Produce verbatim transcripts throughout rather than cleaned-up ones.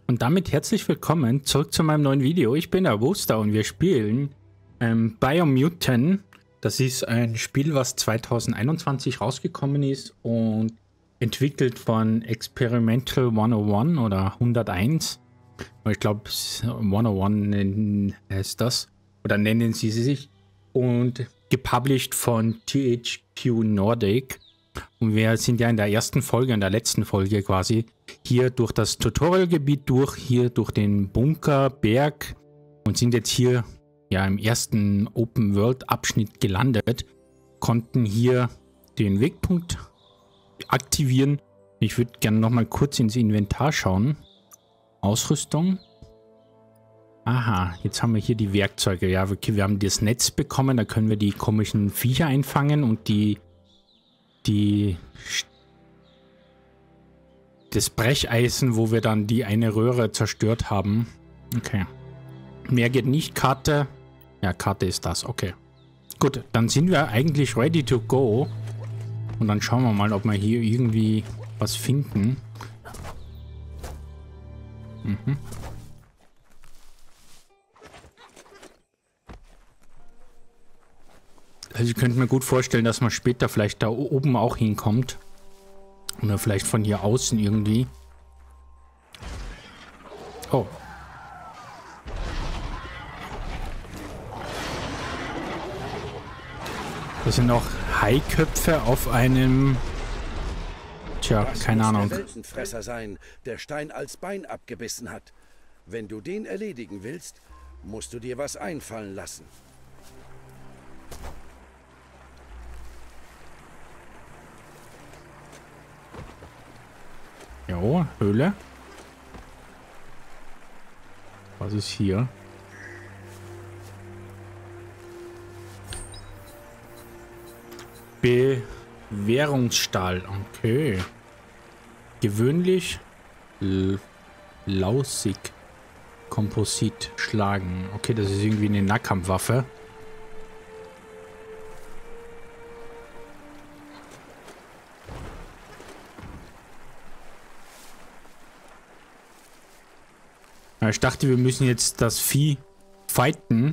Und damit herzlich willkommen zurück zu meinem neuen Video. Ich bin der Booster und wir spielen ähm, Biomutant. Das ist ein Spiel, was zwanzig einundzwanzig rausgekommen ist und entwickelt von Experimental hunderteins oder hunderteins. Ich glaube, hunderteins heißt das. Oder nennen sie sich. Und gepublished von T H Q Nordic. Und wir sind ja in der ersten Folge, in der letzten Folge quasi, hier durch das Tutorialgebiet durch, hier durch den Bunker, Berg und sind jetzt hier ja im ersten Open-World-Abschnitt gelandet, konnten hier den Wegpunkt aktivieren. Ich würde gerne noch mal kurz ins Inventar schauen. Ausrüstung. Aha, jetzt haben wir hier die Werkzeuge. Ja, okay, wir haben das Netz bekommen, da können wir die komischen Viecher einfangen und die die das Brecheisen, wo wir dann die eine Röhre zerstört haben. Okay. Mehr geht nicht. Karte. Ja, Karte ist das. Okay. Gut, dann sind wir eigentlich ready to go. Und dann schauen wir mal, ob wir hier irgendwie was finden. Mhm. Also ich könnte mir gut vorstellen, dass man später vielleicht da oben auch hinkommt. Oder vielleicht von hier außen irgendwie. Oh. Das sind auch Haiköpfe auf einem... Tja, keine Ahnung. Der Weltenfresser sein, der Stein als Bein abgebissen hat. Wenn du den erledigen willst, musst du dir was einfallen lassen. Jo, Höhle. Was ist hier? Bewährungsstahl. Okay. Gewöhnlich L lausig. Komposit. Schlagen. Okay, das ist irgendwie eine Nahkampfwaffe. Ich dachte, wir müssen jetzt das Vieh fighten.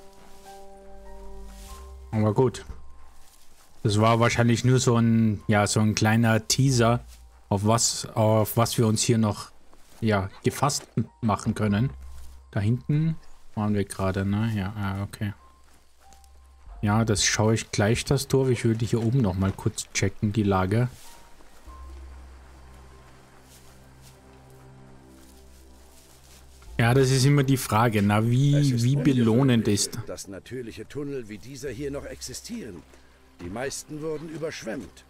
Aber gut. Das war wahrscheinlich nur so ein, ja, so ein kleiner Teaser, auf was, auf was wir uns hier noch, ja, gefasst machen können. Da hinten waren wir gerade, ne? Ja, ah, okay. Ja, das schaue ich gleich, das Dorf. Ich würde hier oben noch mal kurz checken, die Lage. Ja, das ist immer die Frage, na, wie, wie belohnend ist. Dass natürliche Tunnel wie dieser hier noch existieren. Die meisten wurden überschwemmt.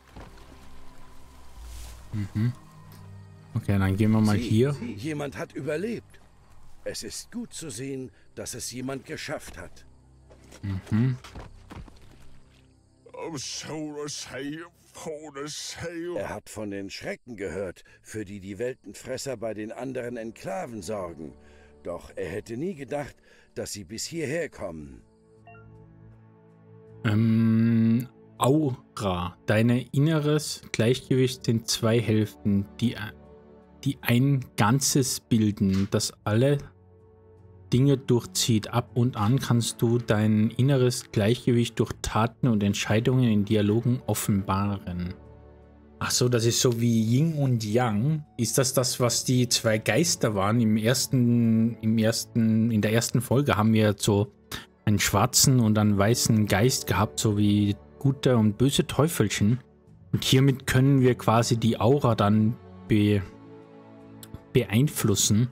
Mhm. Okay, dann gehen wir mal Sie, hier. Jemand hat überlebt. Es ist gut zu sehen, dass es jemand geschafft hat. Mhm. Er hat von den Schrecken gehört, für die die Weltenfresser bei den anderen Enklaven sorgen. Doch er hätte nie gedacht, dass sie bis hierher kommen. Ähm, Aura. Deine inneres Gleichgewicht sind zwei Hälften, die, die ein Ganzes bilden, das alle Dinge durchzieht. Ab und an kannst du dein inneres Gleichgewicht durch Taten und Entscheidungen in Dialogen offenbaren. Ach so, das ist so wie Yin und Yang. Ist das das, was die zwei Geister waren? Im ersten, im ersten, in der ersten Folge haben wir so einen schwarzen und einen weißen Geist gehabt, so wie gute und böse Teufelchen. Und hiermit können wir quasi die Aura dann be beeinflussen.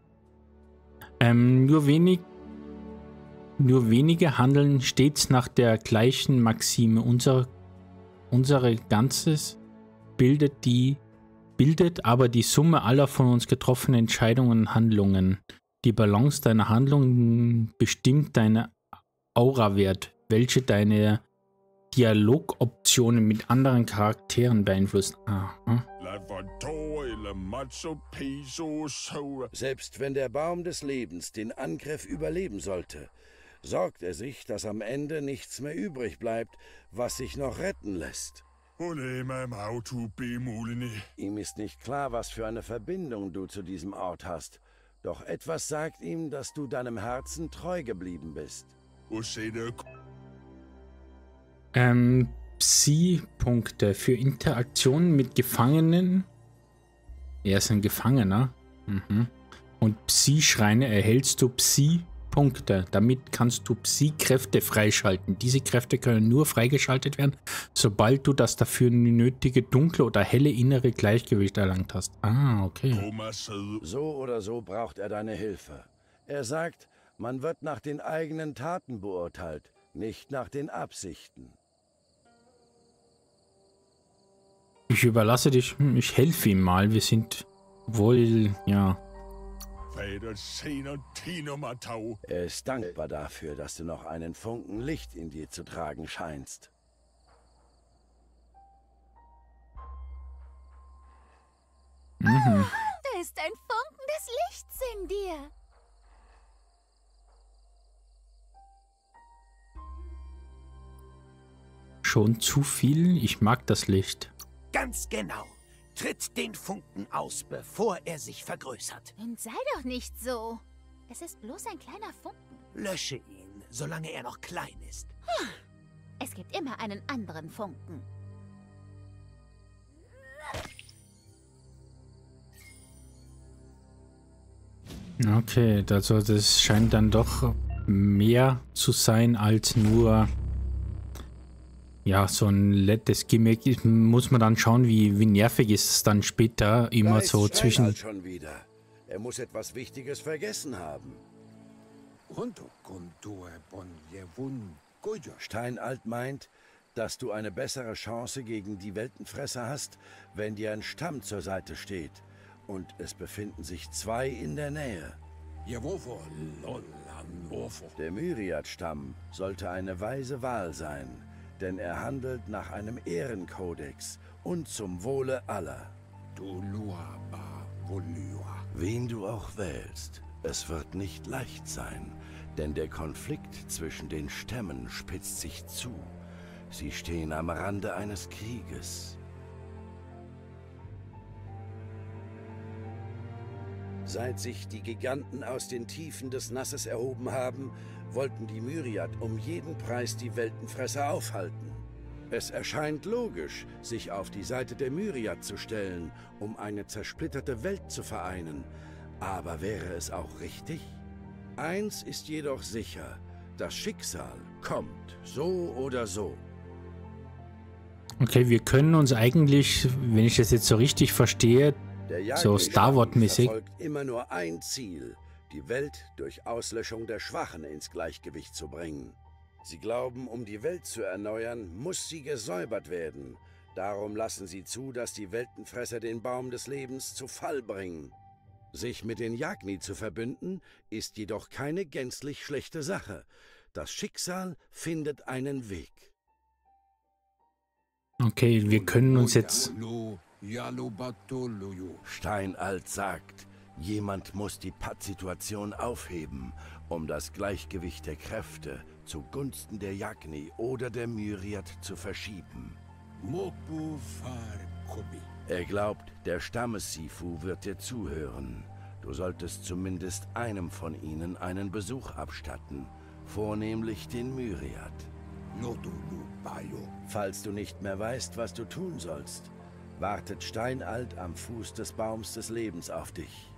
Ähm, nur wenig, nur wenige handeln stets nach der gleichen Maxime. Unser, unsere Ganzes bildet die, bildet aber die Summe aller von uns getroffenen Entscheidungen und Handlungen. Die Balance deiner Handlungen bestimmt deinen Aura-Wert, welche deine Dialogoptionen mit anderen Charakteren beeinflussen. Aha. Selbst wenn der Baum des Lebens den Angriff überleben sollte, sorgt er sich, dass am Ende nichts mehr übrig bleibt, was sich noch retten lässt. Ihm ist nicht klar, was für eine Verbindung du zu diesem Ort hast. Doch etwas sagt ihm, dass du deinem Herzen treu geblieben bist. Ähm, Psi-Punkte für Interaktionen mit Gefangenen. Er ist ein Gefangener. Mhm. Und Psi-Schreine erhältst du Psi-Punkte. Damit kannst du Psi-Kräfte freischalten. Diese Kräfte können nur freigeschaltet werden, sobald du das dafür nötige dunkle oder helle innere Gleichgewicht erlangt hast. Ah, okay. So oder so braucht er deine Hilfe. Er sagt, man wird nach den eigenen Taten beurteilt, nicht nach den Absichten. Ich überlasse dich, ich helfe ihm mal. Wir sind wohl, ja. Er ist dankbar dafür, dass du noch einen Funken Licht in dir zu tragen scheinst. Mhm. Da ist ein Funken des Lichts in dir. Schon zu viel? Ich mag das Licht. Ganz genau. Tritt den Funken aus, bevor er sich vergrößert. Und sei doch nicht so. Es ist bloß ein kleiner Funken. Lösche ihn, solange er noch klein ist. Es gibt immer einen anderen Funken. Okay, also das scheint dann doch mehr zu sein als nur ja, so ein nettes Gimmick. Muss man dann schauen, wie, wie nervig ist es dann später immer Da ist so zwischen... Steinalt schon wieder. Er muss etwas Wichtiges vergessen haben. Steinalt meint, dass du eine bessere Chance gegen die Weltenfresser hast, wenn dir ein Stamm zur Seite steht. Und es befinden sich zwei in der Nähe. Der Myriad-Stamm sollte eine weise Wahl sein, denn er handelt nach einem Ehrenkodex und zum Wohle aller. Wen du auch wählst, es wird nicht leicht sein, denn der Konflikt zwischen den Stämmen spitzt sich zu. Sie stehen am Rande eines Krieges. Seit sich die Giganten aus den Tiefen des Nasses erhoben haben, wollten die Myriad um jeden Preis die Weltenfresser aufhalten. Es erscheint logisch, sich auf die Seite der Myriad zu stellen, um eine zersplitterte Welt zu vereinen. Aber wäre es auch richtig? Eins ist jedoch sicher, das Schicksal kommt, so oder so. Okay, wir können uns eigentlich, wenn ich das jetzt so richtig verstehe, Der so Star Wars-mäßig, verfolgt immer nur ein Ziel, die Welt durch Auslöschung der Schwachen ins Gleichgewicht zu bringen. Sie glauben, um die Welt zu erneuern, muss sie gesäubert werden. Darum lassen sie zu, dass die Weltenfresser den Baum des Lebens zu Fall bringen. Sich mit den Yagni zu verbünden, ist jedoch keine gänzlich schlechte Sache. Das Schicksal findet einen Weg. okay, wir können uns jetzt... Steinalt sagt, jemand muss die Pattsituation aufheben, um das Gleichgewicht der Kräfte zugunsten der Yagni oder der Myriad zu verschieben. Er glaubt, der Stammes-Sifu wird dir zuhören. Du solltest zumindest einem von ihnen einen Besuch abstatten, vornehmlich den Myriad. Falls du nicht mehr weißt, was du tun sollst, wartet Steinalt am Fuß des Baums des Lebens auf dich.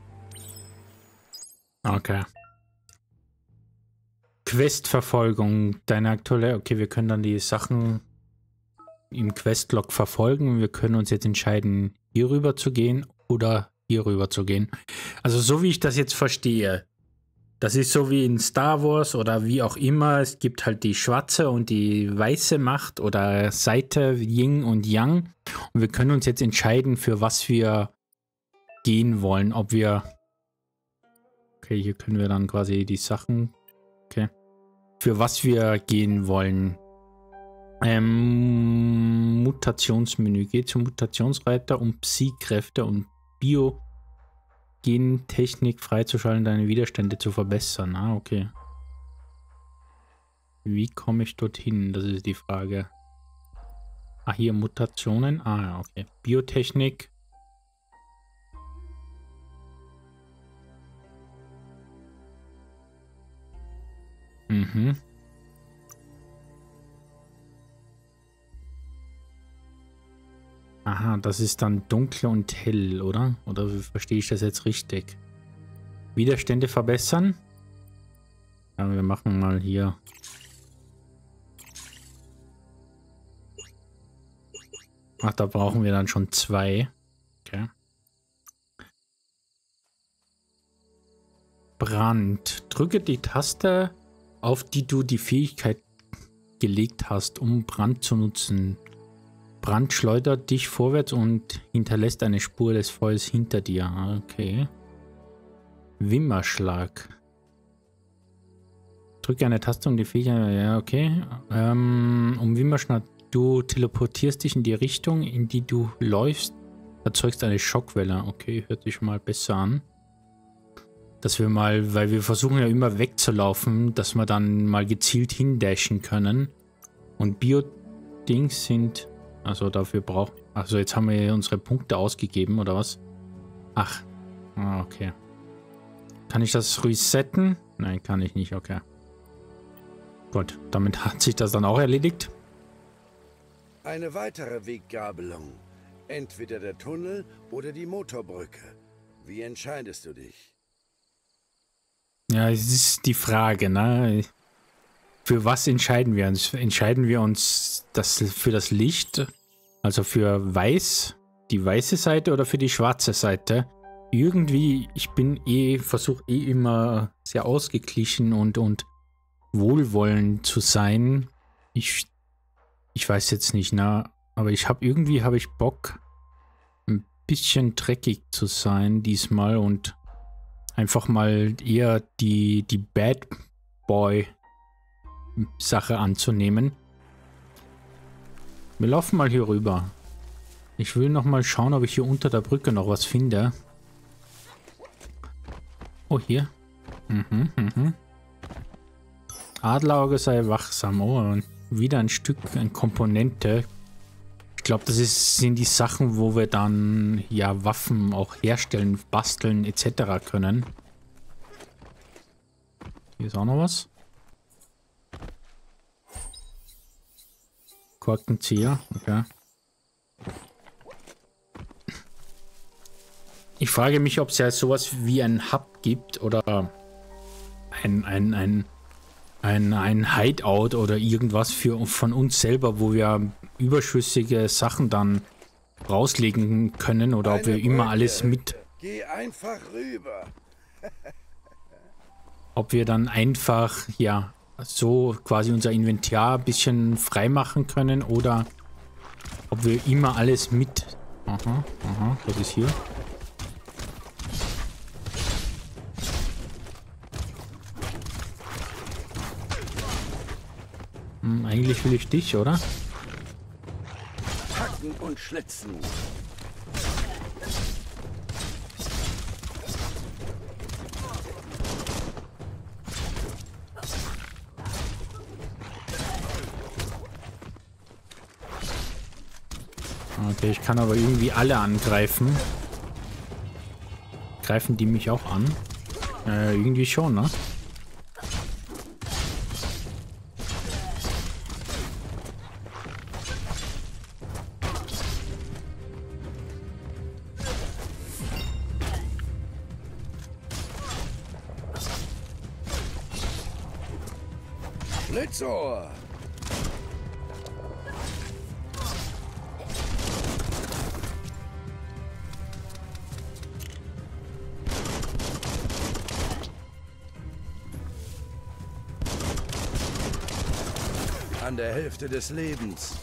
Okay. Questverfolgung, deine aktuelle... Okay, wir können dann die Sachen im Questlog verfolgen. Wir können uns jetzt entscheiden, hier rüber zu gehen oder hier rüber zu gehen. Also so wie ich das jetzt verstehe, das ist so wie in Star Wars oder wie auch immer. Es gibt halt die schwarze und die weiße Macht oder Seite, Yin und Yang. Und wir können uns jetzt entscheiden, für was wir gehen wollen. Ob wir... Okay, hier können wir dann quasi die Sachen... Okay. Für was wir gehen wollen. Ähm, Mutationsmenü. Geh zum Mutationsreiter, um Psi-Kräfte und Bio-Gentechnik freizuschalten, deine Widerstände zu verbessern. Ah, okay. Wie komme ich dorthin? Das ist die Frage. Ah, hier Mutationen. Ah, ja, okay. Biotechnik. Mhm. Aha, das ist dann dunkel und hell, oder? Oder verstehe ich das jetzt richtig? Widerstände verbessern? Ja, wir machen mal hier. Ach, da brauchen wir dann schon zwei. Okay. Brand. Drücke die Taste, auf die du die Fähigkeit gelegt hast, um Brand zu nutzen. Brand schleudert dich vorwärts und hinterlässt eine Spur des Feuers hinter dir. Okay. Wimmerschlag. Drücke eine Taste, um die Fähigkeit... Ja, okay. Ähm, um Wimmerschlag... Du teleportierst dich in die Richtung, in die du läufst. Erzeugst eine Schockwelle. Okay, hört sich mal besser an. Dass wir mal... Weil wir versuchen ja immer wegzulaufen, dass wir dann mal gezielt hindashen können. Und Bio-Dings sind... Also dafür braucht... Also jetzt haben wir unsere Punkte ausgegeben, oder was? Ach. Ah, okay. Kann ich das resetten? Nein, kann ich nicht. Okay. Gut, damit hat sich das dann auch erledigt. Eine weitere Weggabelung. Entweder der Tunnel oder die Motorbrücke. Wie entscheidest du dich? Ja, es ist die Frage, ne? Für was entscheiden wir uns? Entscheiden wir uns das für das Licht, also für weiß, die weiße Seite oder für die schwarze Seite? Irgendwie, ich bin eh, versuche eh immer sehr ausgeglichen und, und wohlwollend zu sein. Ich, ich weiß jetzt nicht, ne? Aber ich habe irgendwie, habe ich Bock, ein bisschen dreckig zu sein diesmal und einfach mal eher die, die Bad Boy Sache anzunehmen. Wir laufen mal hier rüber. Ich will noch mal schauen, ob ich hier unter der Brücke noch was finde. Oh, hier. Mhm, mhm. Adlerauge sei wachsam. Oh, wieder ein Stück, eine Komponente. Ich glaube, das ist, sind die Sachen, wo wir dann ja Waffen auch herstellen, basteln et cetera können. Hier ist auch noch was. Korkenzieher, okay. Ich frage mich, ob es ja sowas wie ein Hub gibt oder ein, ein, ein, ein, ein Hideout oder irgendwas für von uns selber, wo wir überschüssige Sachen dann rauslegen können oder ob wir immer alles mit... Geh einfach rüber. Ob wir dann einfach, ja, so quasi unser Inventar ein bisschen frei machen können oder ob wir immer alles mit... Aha, aha, was ist hier? Hm, eigentlich will ich dich, oder? Hacken und schlitzen. Okay, ich kann aber irgendwie alle angreifen. Greifen die mich auch an? Äh, irgendwie schon, ne? Schlitzohr. An der Hälfte des Lebens.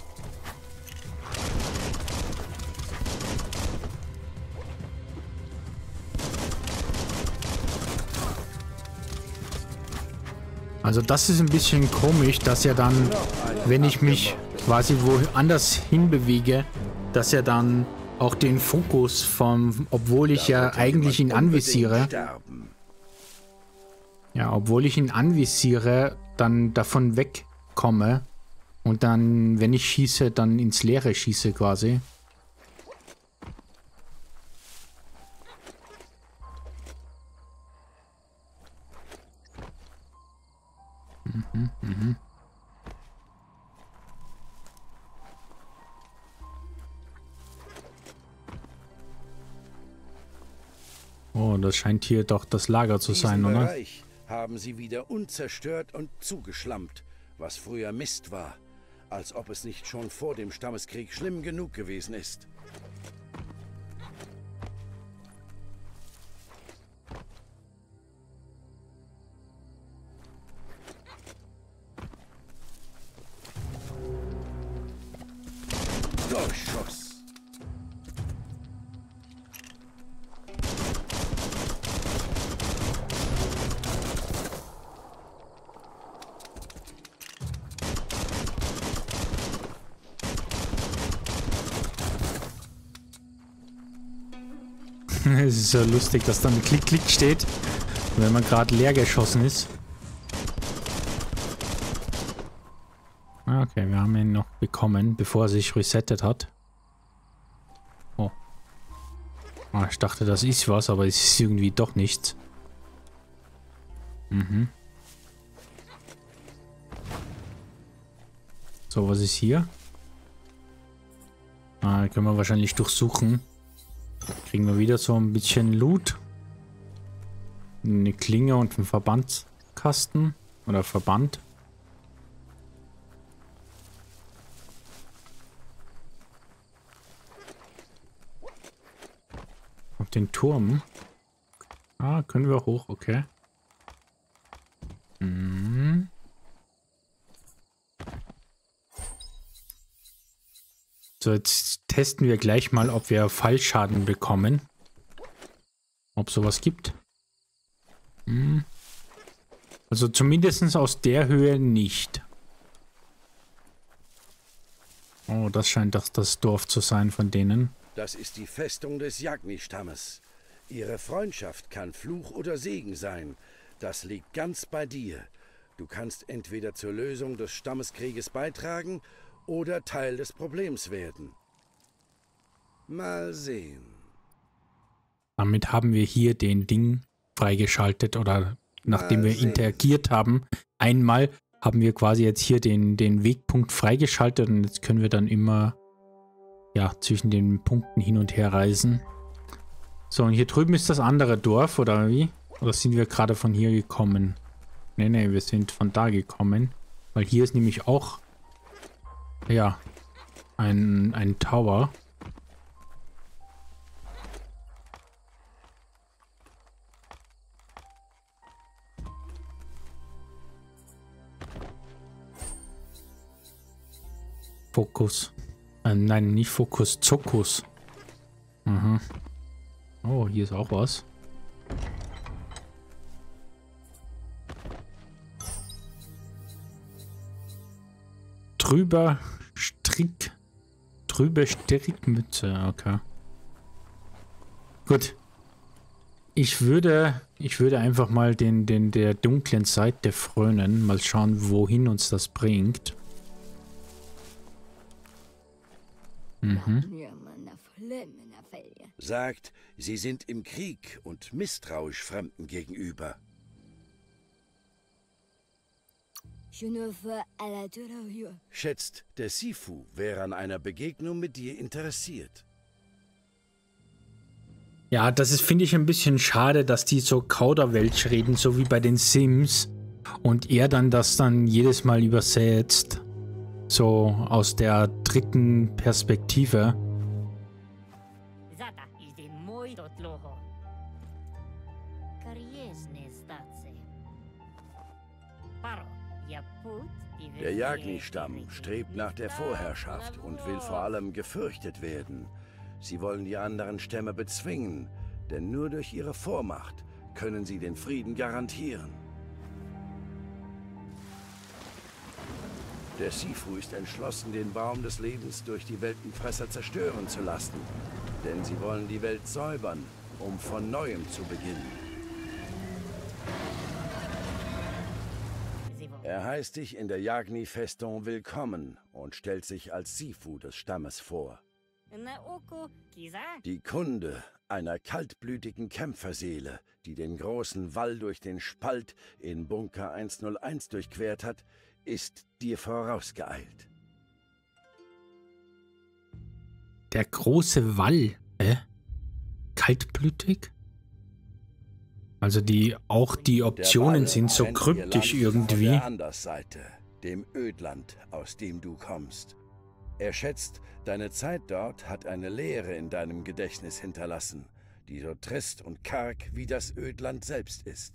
Also das ist ein bisschen komisch, dass er dann, wenn ich mich quasi woanders hinbewege, dass er dann auch den Fokus vom, obwohl ich ja eigentlich ihn anvisiere, ja, obwohl ich ihn anvisiere, dann davon wegkomme Und dann, wenn ich schieße, dann ins Leere schieße quasi. Mhm, mhm. Oh, das scheint hier doch das Lager zu sein, Diesen oder? Bereich haben sie wieder unzerstört und zugeschlammt, was früher Mist war. Als ob es nicht schon vor dem Stammeskrieg schlimm genug gewesen ist. Durchschuss. Es ist ja lustig, dass dann Klick, Klick steht, wenn man gerade leer geschossen ist. Okay, wir haben ihn noch bekommen, bevor er sich resettet hat. Oh. Ah, ich dachte, das ist was, aber es ist irgendwie doch nichts. Mhm. So, was ist hier? Ah, können wir wahrscheinlich durchsuchen. Kriegen wir wieder so ein bisschen Loot. Eine Klinge und einen Verbandskasten. Oder Verband. Auf den Turm. Ah, können wir hoch, okay. Mhm. So, jetzt testen wir gleich mal, ob wir Fallschaden bekommen. Ob sowas gibt. Hm. Also zumindest aus der Höhe nicht. Oh, das scheint doch das Dorf zu sein von denen. Das ist die Festung des Jagni-Stammes. Ihre Freundschaft kann Fluch oder Segen sein. Das liegt ganz bei dir. Du kannst entweder zur Lösung des Stammeskrieges beitragen oder Teil des Problems werden. Mal sehen. Damit haben wir hier den Ding freigeschaltet oder nachdem wir interagiert haben, einmal haben wir quasi jetzt hier den, den Wegpunkt freigeschaltet und jetzt können wir dann immer ja, zwischen den Punkten hin und her reisen. So, und hier drüben ist das andere Dorf, oder wie? Oder sind wir gerade von hier gekommen? Ne, ne, wir sind von da gekommen. Weil hier ist nämlich auch ja, ein, ein Tower. Fokus. Äh, nein, nicht Fokus, Zokus. Mhm. Oh, hier ist auch was. Trüber Strick. Trübe Strickmütze, okay. Gut. Ich würde, ich würde einfach mal den, den, der dunklen Seite frönen. Mal schauen, wohin uns das bringt. Mhm. Sagt, sie sind im Krieg und misstrauisch Fremden gegenüber. Schätzt, der Sifu wäre an einer Begegnung mit dir interessiert. Ja, das ist, finde ich, ein bisschen schade, dass die so Kauderwelsch reden, so wie bei den Sims. Und er dann das dann jedes Mal übersetzt. So aus der dritten Perspektive. Der Jagni-Stamm strebt nach der Vorherrschaft und will vor allem gefürchtet werden. Sie wollen die anderen Stämme bezwingen, denn nur durch ihre Vormacht können sie den Frieden garantieren. Der Sifu ist entschlossen, den Baum des Lebens durch die Weltenfresser zerstören zu lassen. Denn sie wollen die Welt säubern, um von Neuem zu beginnen. Er heißt dich in der Yagni-Festung willkommen und stellt sich als Sifu des Stammes vor. Die Kunde einer kaltblütigen Kämpferseele, die den großen Wall durch den Spalt in Bunker hunderteins durchquert hat, ist dir vorausgeeilt. Der große Wall, äh? Kaltblütig? Also die, auch die Optionen sind so kryptisch irgendwie. Der Andersseite, dem Ödland, aus dem du kommst. Er schätzt, deine Zeit dort hat eine Leere in deinem Gedächtnis hinterlassen, die so trist und karg wie das Ödland selbst ist.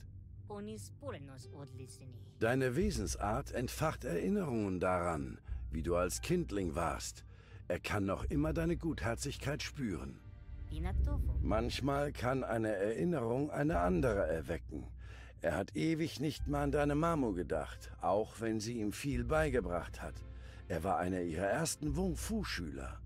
Deine Wesensart entfacht Erinnerungen daran, wie du als Kindling warst. Er kann noch immer deine Gutherzigkeit spüren. Manchmal kann eine Erinnerung eine andere erwecken. Er hat ewig nicht mal an deine Mamo gedacht, auch wenn sie ihm viel beigebracht hat. Er war einer ihrer ersten Wung-Fu-Schüler.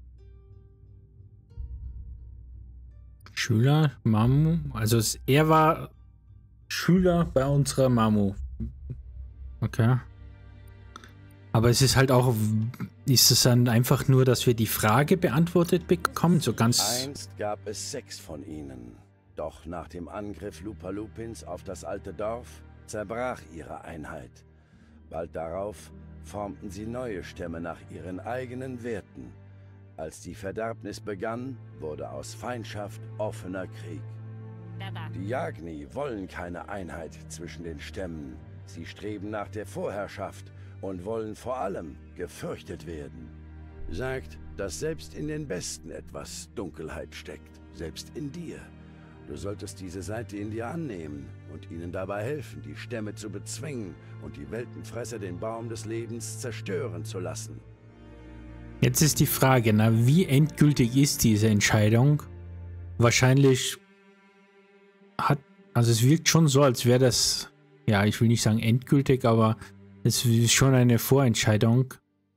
Schüler, Mamo? Also es, er war Schüler bei unserer Mamo. Okay. Aber es ist halt auch, ist es dann einfach nur, dass wir die Frage beantwortet bekommen? So ganz. Einst gab es sechs von ihnen. Doch nach dem Angriff Lupa-Lupins auf das alte Dorf zerbrach ihre Einheit. Bald darauf formten sie neue Stämme nach ihren eigenen Werten. Als die Verderbnis begann, wurde aus Feindschaft offener Krieg. Die Yagni wollen keine Einheit zwischen den Stämmen. Sie streben nach der Vorherrschaft und wollen vor allem gefürchtet werden. Sagt, dass selbst in den Besten etwas Dunkelheit steckt, selbst in dir. Du solltest diese Seite in dir annehmen und ihnen dabei helfen, die Stämme zu bezwingen und die Weltenfresser den Baum des Lebens zerstören zu lassen. Jetzt ist die Frage, na, wie endgültig ist diese Entscheidung? Wahrscheinlich hat, also es wirkt schon so, als wäre das, ja, ich will nicht sagen endgültig, aber es ist schon eine Vorentscheidung.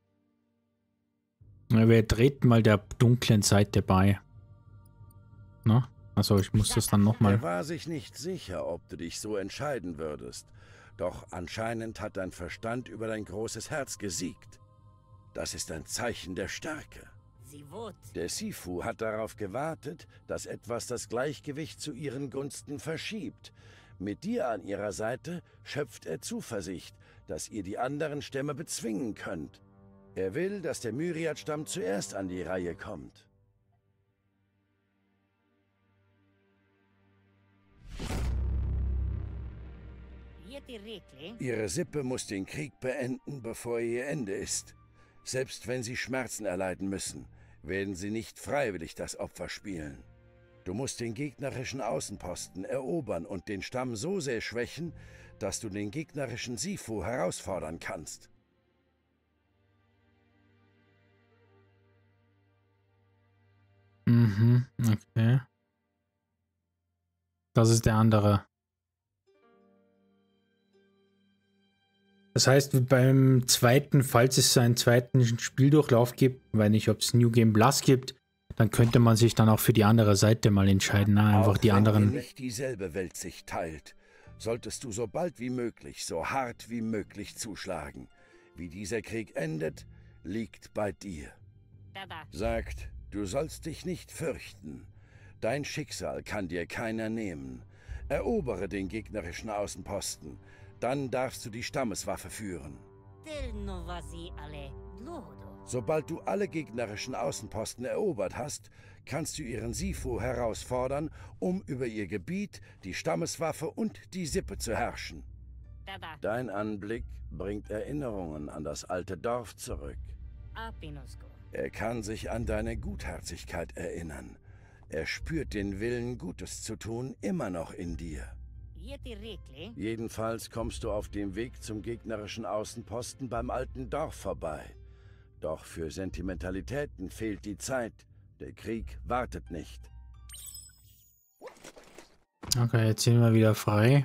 Wir treten mal der dunklen Seite bei. Na? Also ich muss das dann nochmal. Er war sich nicht sicher, ob du dich so entscheiden würdest. Doch anscheinend hat dein Verstand über dein großes Herz gesiegt. Das ist ein Zeichen der Stärke. Der Sifu hat darauf gewartet, dass etwas das Gleichgewicht zu ihren Gunsten verschiebt. Mit dir an ihrer Seite schöpft er Zuversicht, dass ihr die anderen Stämme bezwingen könnt. Er will, dass der Myriad-Stamm zuerst an die Reihe kommt. Ihre Sippe muss den Krieg beenden, bevor er ihr Ende ist. Selbst wenn sie Schmerzen erleiden müssen, werden sie nicht freiwillig das Opfer spielen. Du musst den gegnerischen Außenposten erobern und den Stamm so sehr schwächen, dass du den gegnerischen Sifu herausfordern kannst. Mhm, okay. Das ist der andere. Das heißt, beim zweiten, falls es einen zweiten Spieldurchlauf gibt, weil nicht, ob es New Game Plus gibt, dann könnte man sich dann auch für die andere Seite mal entscheiden. Na, einfach auch die anderen. Wenn nicht dieselbe Welt sich teilt, solltest du so bald wie möglich, so hart wie möglich zuschlagen. Wie dieser Krieg endet, liegt bei dir. Sagt, du sollst dich nicht fürchten. Dein Schicksal kann dir keiner nehmen. Erobere den gegnerischen Außenposten. Dann darfst du die Stammeswaffe führen. Sobald du alle gegnerischen Außenposten erobert hast, kannst du ihren Sifu herausfordern, um über ihr Gebiet, die Stammeswaffe und die Sippe zu herrschen. Dein Anblick bringt Erinnerungen an das alte Dorf zurück. Er kann sich an deine Gutherzigkeit erinnern. Er spürt den Willen, Gutes zu tun, immer noch in dir. Jedenfalls kommst du auf dem Weg zum gegnerischen Außenposten beim alten Dorf vorbei. Doch für Sentimentalitäten fehlt die Zeit. Der Krieg wartet nicht. Okay, jetzt sind wir wieder frei.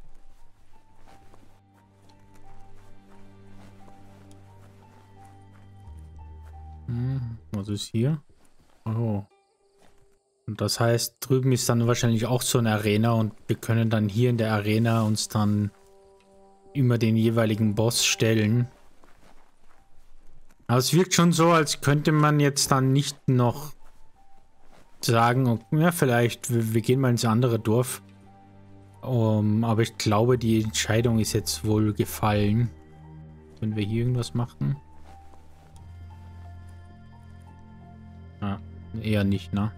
Hm, was ist hier? Oh. Und das heißt, drüben ist dann wahrscheinlich auch so eine Arena und wir können dann hier in der Arena uns dann immer den jeweiligen Boss stellen. Aber es wirkt schon so, als könnte man jetzt dann nicht noch sagen, okay, ja, vielleicht, wir, wir gehen mal ins andere Dorf. Um, aber ich glaube, die Entscheidung ist jetzt wohl gefallen. Wenn wir hier irgendwas machen? Ah, eher nicht, ne?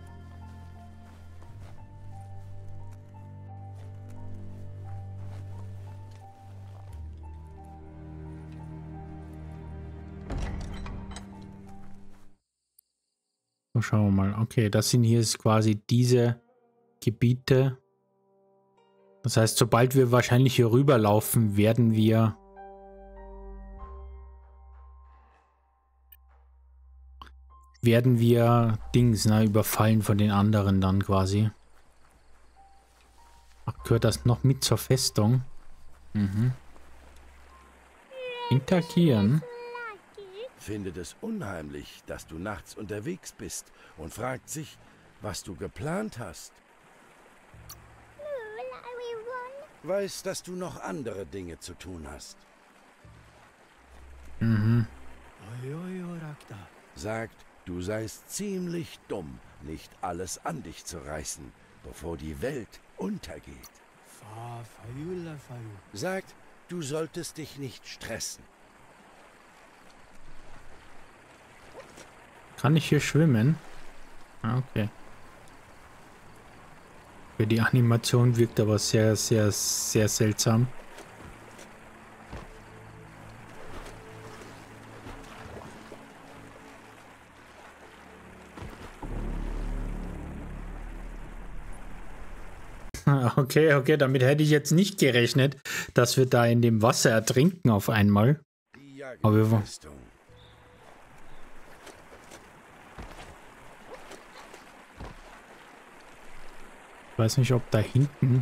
So, schauen wir mal. Okay, das sind hier ist quasi diese Gebiete. Das heißt, sobald wir wahrscheinlich hier rüberlaufen, werden wir werden wir Dings, ne, überfallen von den anderen dann quasi. Ach, gehört das noch mit zur Festung? Mhm. Interagieren. Findet es unheimlich, dass du nachts unterwegs bist und fragt sich, was du geplant hast. Weiß, dass du noch andere Dinge zu tun hast. Mhm. Sagt, du seist ziemlich dumm, nicht alles an dich zu reißen, bevor die Welt untergeht. Sagt, du solltest dich nicht stressen. Kann ich hier schwimmen? Ah, okay. Für die Animation wirkt aber sehr, sehr, sehr seltsam. Okay, okay, damit hätte ich jetzt nicht gerechnet, dass wir da in dem Wasser ertrinken auf einmal. Aber wir Ich weiß nicht, ob da hinten...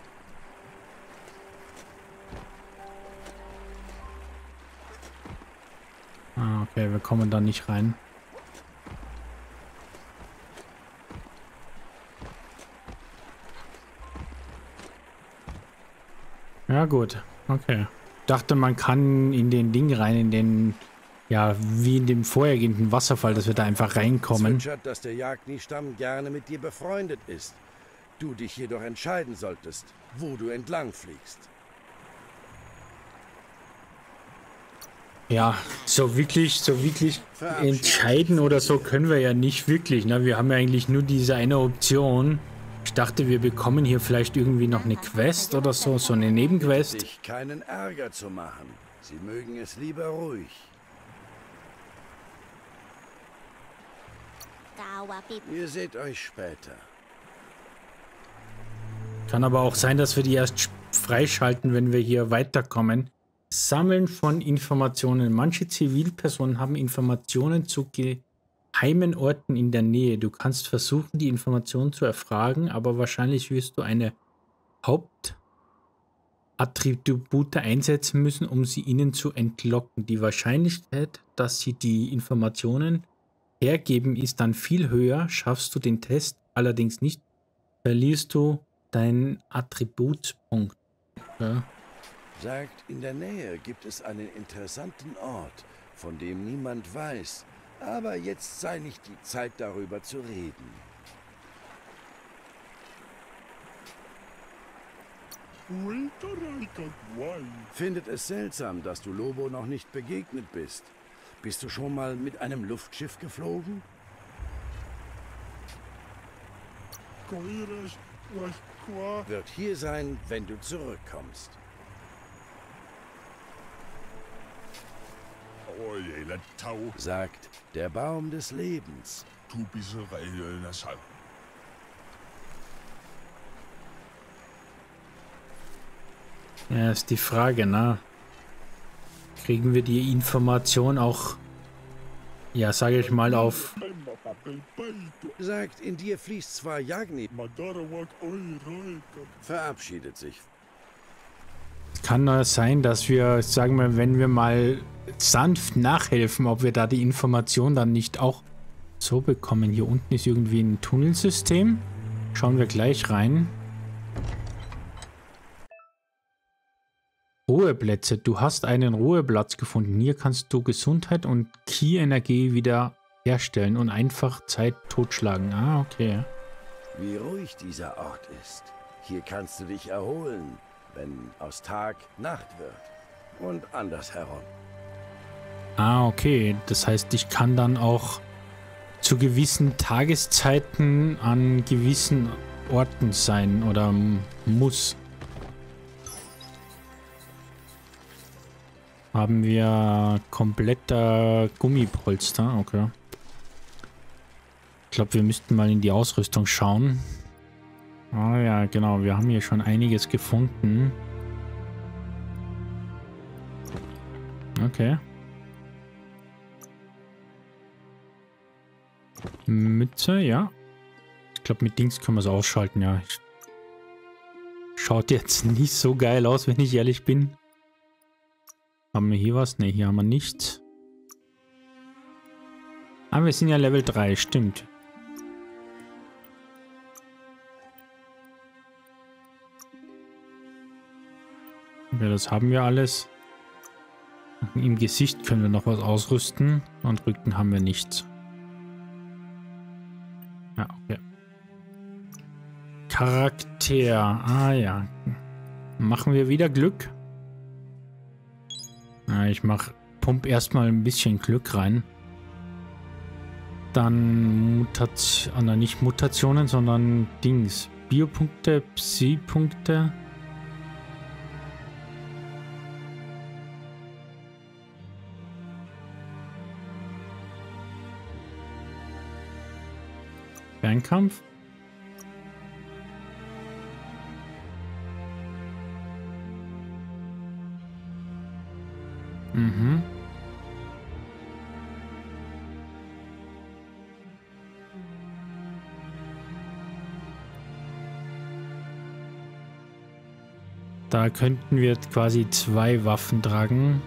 Ah, okay, wir kommen da nicht rein. Ja gut, okay. Dachte, man kann in den Ding rein, in den... Ja, wie in dem vorhergehenden Wasserfall, dass wir da einfach reinkommen. Zwitschert, dass der Jagdni-Stamm gerne mit dir befreundet ist. Du dich jedoch entscheiden solltest, wo du entlang fliegst. Ja, so wirklich, so wirklich entscheiden oder so können wir ja nicht wirklich. Ne? Wir haben ja eigentlich nur diese eine Option. Ich dachte, wir bekommen hier vielleicht irgendwie noch eine Quest oder so, so eine Nebenquest. Dich keinen Ärger zu machen. Sie mögen es lieber ruhig. Ihr seht euch später. Kann aber auch sein, dass wir die erst freischalten, wenn wir hier weiterkommen. Sammeln von Informationen. Manche Zivilpersonen haben Informationen zu geheimen Orten in der Nähe. Du kannst versuchen, die Informationen zu erfragen, aber wahrscheinlich wirst du eine Hauptattribute einsetzen müssen, um sie ihnen zu entlocken. Die Wahrscheinlichkeit, dass sie die Informationen hergeben, ist dann viel höher. Schaffst du den Test allerdings nicht, verlierst du deinen Attributspunkt. Ja. Sagt, in der Nähe gibt es einen interessanten Ort, von dem niemand weiß. Aber jetzt sei nicht die Zeit, darüber zu reden. Findet es seltsam, dass du Lobo noch nicht begegnet bist. Bist du schon mal mit einem Luftschiff geflogen? Wird hier sein, wenn du zurückkommst. Sagt, der Baum des Lebens. Ja, ist die Frage, ne? Kriegen wir die Information auch, ja, sage ich mal, auf... Sagt, in dir fließt zwar Jagdni, verabschiedet sich. Kann nur sein, dass wir, sagen wir, wenn wir mal sanft nachhelfen, ob wir da die Information dann nicht auch so bekommen. Hier unten ist irgendwie ein Tunnelsystem. Schauen wir gleich rein. Ruheplätze. Du hast einen Ruheplatz gefunden. Hier kannst du Gesundheit und Ki-Energie wieder herstellen und einfach Zeit totschlagen. Ah, okay. Wie ruhig dieser Ort ist. Hier kannst du dich erholen, wenn aus Tag Nacht wird. Und andersherum. Ah, okay. Das heißt, ich kann dann auch zu gewissen Tageszeiten an gewissen Orten sein oder muss. Haben wir kompletter Gummipolster? Okay. Ich glaube, wir müssten mal in die Ausrüstung schauen. Ah ja, genau. Wir haben hier schon einiges gefunden. Okay. Mütze, ja. Ich glaube, mit Dings können wir es ausschalten, ja. Schaut jetzt nicht so geil aus, wenn ich ehrlich bin. Haben wir hier was? Ne, hier haben wir nichts. Ah, wir sind ja Level drei, stimmt. Ja, das haben wir alles. Im Gesicht können wir noch was ausrüsten. Und Rücken haben wir nichts. Ja, okay. Charakter. Ah ja. Machen wir wieder Glück. Ja, ich mach, pump erstmal ein bisschen Glück rein. Dann Mutation, ah, nicht Mutationen, sondern Dings. Biopunkte, Psi-Punkte. Fernkampf. Mhm. Da könnten wir quasi zwei Waffen tragen.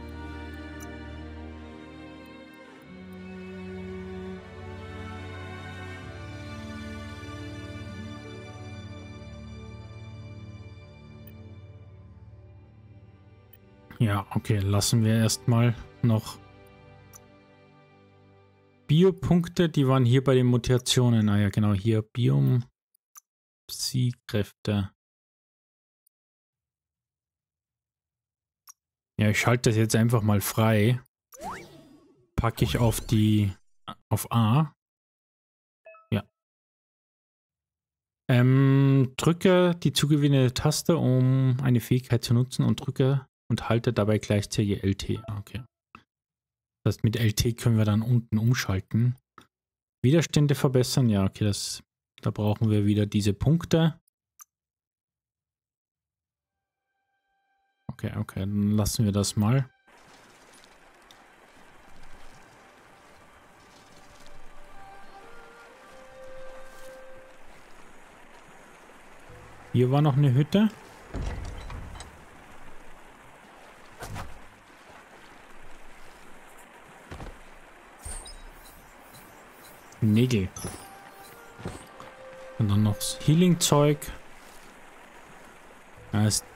Ja, okay, lassen wir erstmal noch Biopunkte, die waren hier bei den Mutationen. Ah ja, genau, hier Biom, Psi-Kräfte. Ja, ich schalte das jetzt einfach mal frei. Packe ich auf die, auf A. Ja. Ähm, drücke die zugewiesene Taste, um eine Fähigkeit zu nutzen und drücke und halte dabei gleichzeitig L T. Okay. Das heißt, mit L T können wir dann unten umschalten. Widerstände verbessern. Ja, okay, das, da brauchen wir wieder diese Punkte. Okay, okay, dann lassen wir das mal. Hier war noch eine Hütte. Nägel. Und dann noch das Healing-Zeug. Ja, ist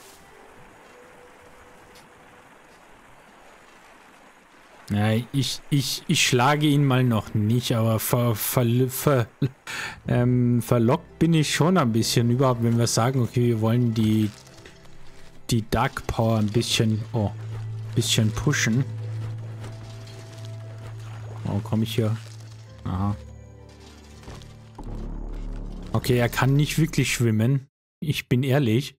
ja, ich, ich, ich schlage ihn mal noch nicht, aber ver, ver, ver, ähm, verlockt bin ich schon ein bisschen überhaupt, wenn wir sagen, okay, wir wollen die, die Dark Power ein bisschen, oh, bisschen pushen. Oh, komme ich hier? Aha. Okay, er kann nicht wirklich schwimmen. Ich bin ehrlich.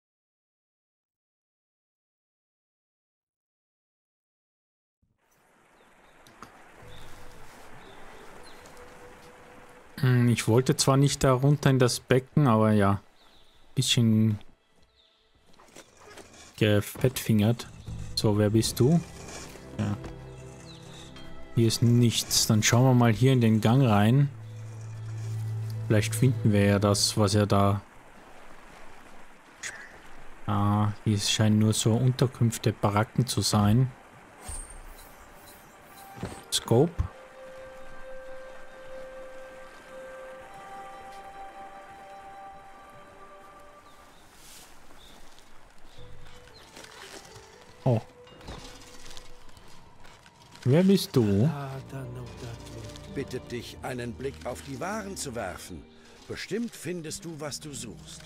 Hm, ich wollte zwar nicht da runter in das Becken, aber ja. Bisschen gefettfingert. So, wer bist du? Ja. Hier ist nichts. Dann schauen wir mal hier in den Gang rein. Vielleicht finden wir ja das, was er da... Ah, hier scheinen nur so Unterkünfte, Baracken zu sein. Scope. Oh. Wer bist du? Bittet dich, einen Blick auf die Waren zu werfen. Bestimmt findest du, was du suchst.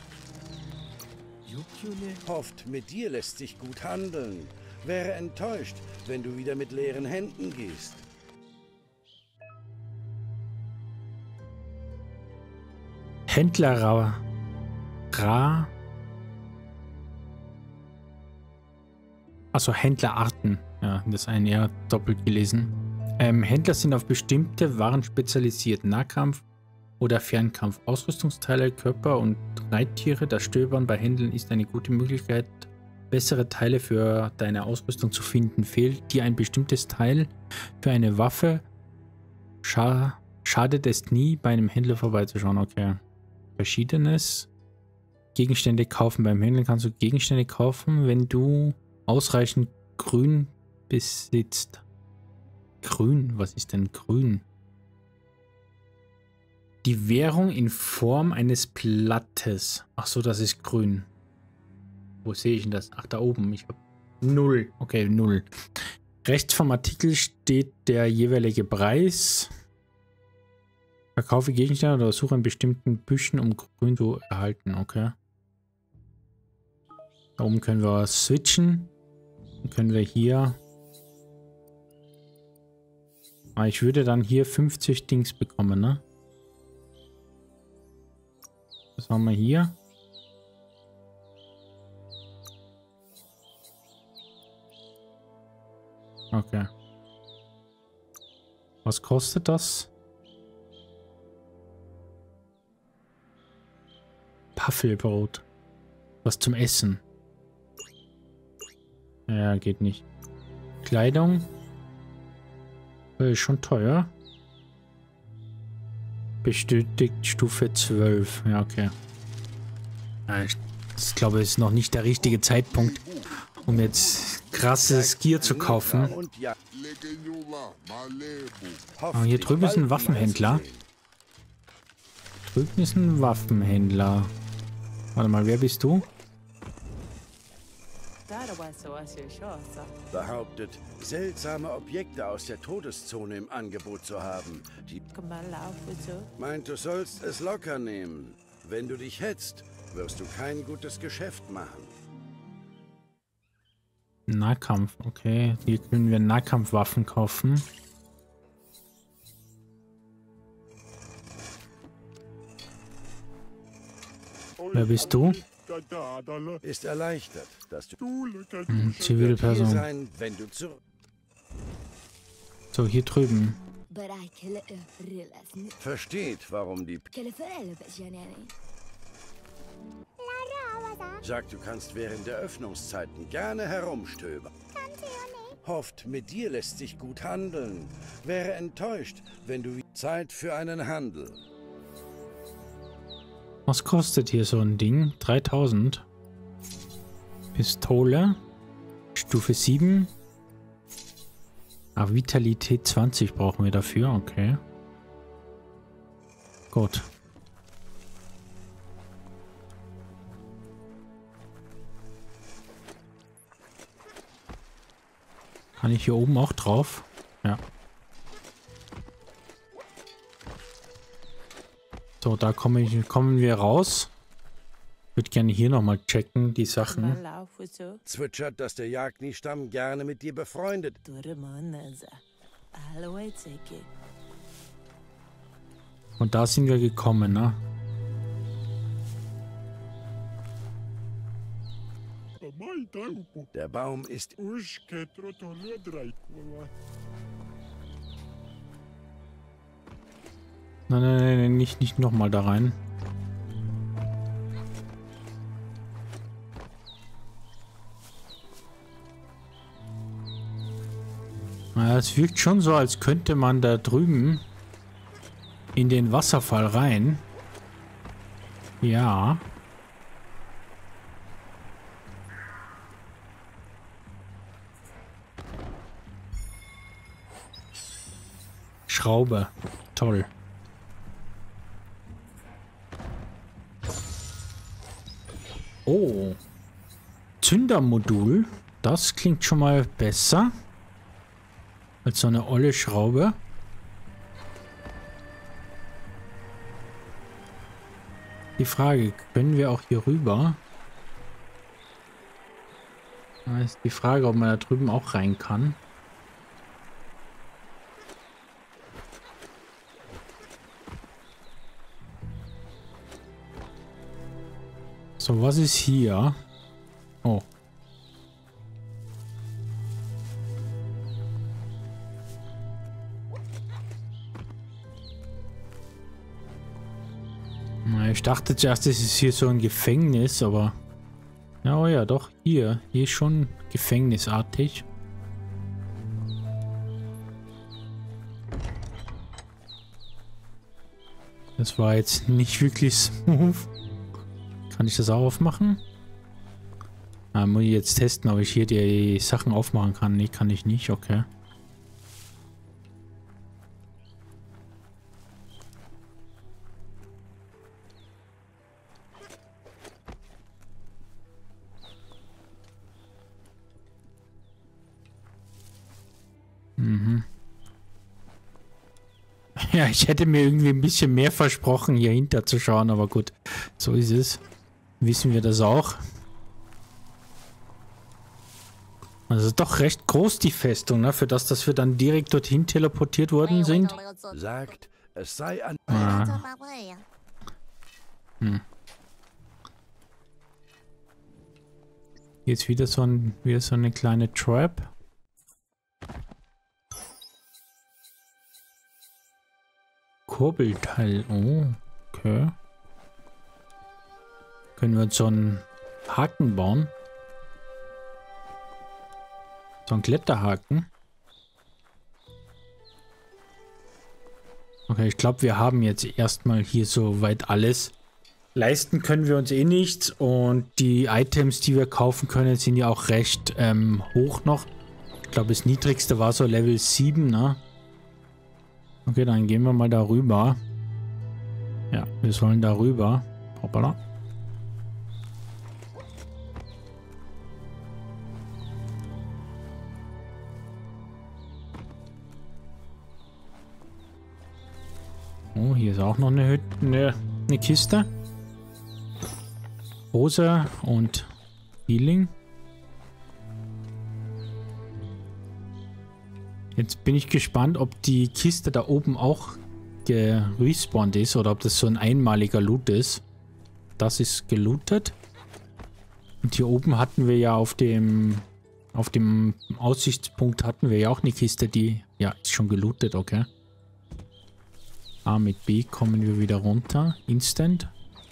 Hofft, mit dir lässt sich gut handeln. Wäre enttäuscht, wenn du wieder mit leeren Händen gehst. Händler Ra. Ra. Achso, Händlerarten. Ja, das eine eher doppelt gelesen. Ähm, Händler sind auf bestimmte Waren spezialisiert. Nahkampf oder Fernkampf. Ausrüstungsteile, Körper und Reittiere. Das Stöbern bei Händlern ist eine gute Möglichkeit, bessere Teile für deine Ausrüstung zu finden. Fehlt dir ein bestimmtes Teil für eine Waffe, scha schadet es nie, bei einem Händler vorbeizuschauen. Okay. Verschiedenes. Gegenstände kaufen. Beim Händler kannst du Gegenstände kaufen, wenn du ausreichend Grün besitzt. Grün? Was ist denn Grün? Die Währung in Form eines Blattes. Ach so, das ist grün. Wo sehe ich denn das? Ach, da oben. Ich habe null. Okay, null. Rechts vom Artikel steht der jeweilige Preis. Verkaufe Gegenstände oder suche einen bestimmten Büschen, um grün zu erhalten. Okay. Da oben können wir switchen. Dann können wir hier... Ah, ich würde dann hier fünfzig Dings bekommen, ne? Was haben wir hier? Okay. Was kostet das? Paffelbrot. Was zum Essen. Ja, geht nicht. Kleidung. Ist schon teuer. Bestätigt Stufe zwölf. Ja, okay. Ich glaube, es ist noch nicht der richtige Zeitpunkt, um jetzt krasses Gear zu kaufen. Oh, hier drüben ist ein Waffenhändler. Drüben ist ein Waffenhändler. Warte mal, wer bist du? Behauptet, seltsame Objekte aus der Todeszone im Angebot zu haben. Die meint, du sollst es locker nehmen. Wenn du dich hetzt, wirst du kein gutes Geschäft machen. Nahkampf, okay. Hier können wir Nahkampfwaffen kaufen. Wer bist du? Ist erleichtert, dass du Hm, zivile Person. sein, wenn du zurück. So, hier drüben. Versteht, warum die... Sagt, du kannst während der Öffnungszeiten gerne herumstöbern. Hofft, mit dir lässt sich gut handeln. Wäre enttäuscht, wenn du... Zeit für einen Handel. Was kostet hier so ein Ding? dreitausend. Pistole. Stufe sieben. Ah, Vitalität zwanzig brauchen wir dafür. Okay. Gut. Kann ich hier oben auch drauf? Ja. So, da komme ich, kommen wir raus. Ich würde gerne hier nochmal checken, die Sachen. Zwitschert, dass der Jagdni-Stamm gerne mit dir befreundet. Und da sind wir gekommen, ne? Der Baum ist... Nein, nein, nein, nein, nicht, nicht nochmal da rein. Naja, es wirkt schon so, als könnte man da drüben in den Wasserfall rein. Ja. Schraube. Toll. Oh. Zündermodul. Das klingt schon mal besser. Als so eine olle Schraube. Die Frage, können wir auch hier rüber? Da ist die Frage, ob man da drüben auch rein kann. So, was ist hier? Oh. Ich dachte zuerst, das ist hier so ein Gefängnis, aber... Ja, oh ja, doch, hier. Hier ist schon gefängnisartig. Das war jetzt nicht wirklich smooth. Kann ich das auch aufmachen? Ah, muss ich jetzt testen, ob ich hier die Sachen aufmachen kann. Nee, kann ich nicht, okay. Mhm. Ja, ich hätte mir irgendwie ein bisschen mehr versprochen, hier hinter zu schauen, aber gut, so ist es. Wissen wir das auch. Also doch recht groß die Festung, ne? Für das, dass wir dann direkt dorthin teleportiert worden sind. Sagt, es sei an... Ah. Hm. Jetzt wieder so, ein, wieder so eine kleine Trap. Kurbelteil. Oh, okay. Können wir uns so einen Haken bauen? So einen Kletterhaken. Okay, ich glaube, wir haben jetzt erstmal hier soweit alles. Leisten können wir uns eh nichts und die Items, die wir kaufen können, sind ja auch recht ähm, hoch noch. Ich glaube, das niedrigste war so Level sieben, ne? Okay, dann gehen wir mal da rüber. Ja, wir sollen da rüber. Hoppala. Oh, hier ist auch noch eine, Hütte, eine, eine Kiste. Hose und Healing. Jetzt bin ich gespannt, ob die Kiste da oben auch gerespawnt ist oder ob das so ein einmaliger Loot ist. Das ist gelootet. Und hier oben hatten wir ja auf dem auf dem Aussichtspunkt hatten wir ja auch eine Kiste, die ja ist schon gelootet, okay. A mit B kommen wir wieder runter. Instant.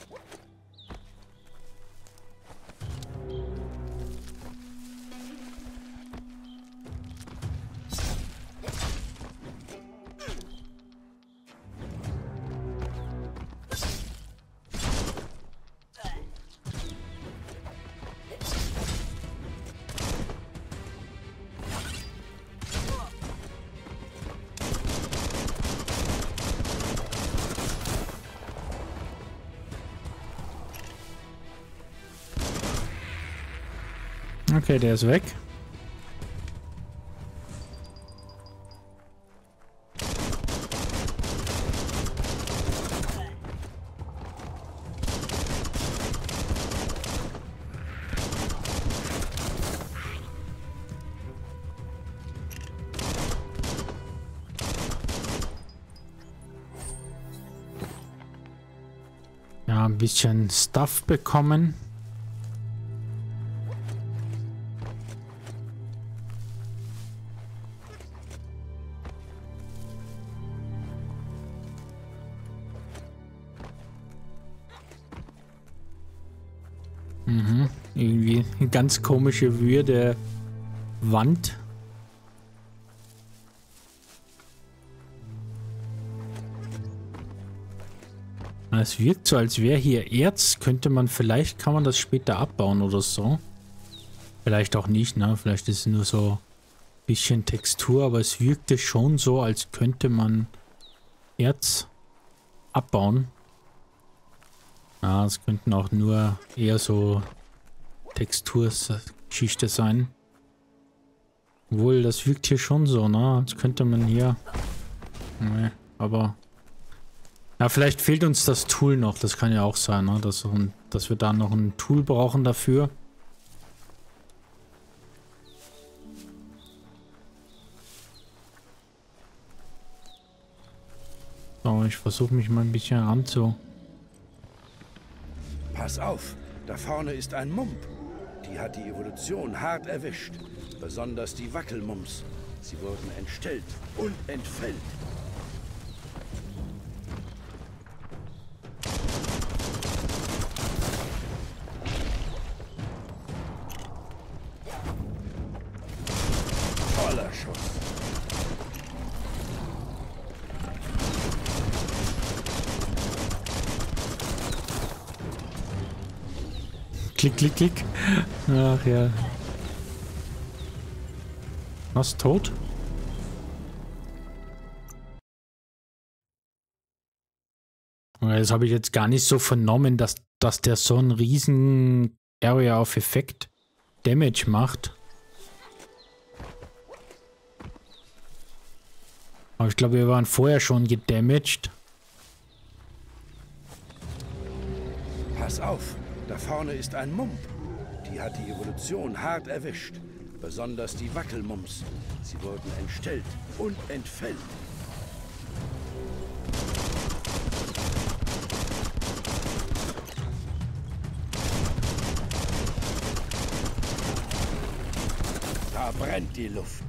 Okay, der ist weg. Ja, ein bisschen Stuff bekommen. Mhm. Irgendwie eine ganz komische Höhe der Wand. Es wirkt so, als wäre hier Erz. Könnte man, vielleicht kann man das später abbauen oder so. Vielleicht auch nicht, ne? Vielleicht ist es nur so ein bisschen Textur, aber es wirkte schon so, als könnte man Erz abbauen. Ah, es könnten auch nur eher so Texturgeschichte sein. Obwohl, das wirkt hier schon so, ne? Als könnte man hier... Nee, aber... Ja, vielleicht fehlt uns das Tool noch. Das kann ja auch sein, ne? Dass, dass wir da noch ein Tool brauchen dafür. So, ich versuche mich mal ein bisschen ranzu... Pass auf, da vorne ist ein Mump. Die hat die Evolution hart erwischt. Besonders die Wackelmumps. Sie wurden entstellt und entfällt. Toller Schuss. Klick, klick, klick. Ach ja. Was, tot? Das habe ich jetzt gar nicht so vernommen, dass, dass der so einen riesen Area of Effect Damage macht. Aber ich glaube, wir waren vorher schon gedamaged. Pass auf, da vorne ist ein Mump. Die hat die Evolution hart erwischt. Besonders die Wackelmumps. Sie wurden entstellt und entfällt. Da brennt die Luft.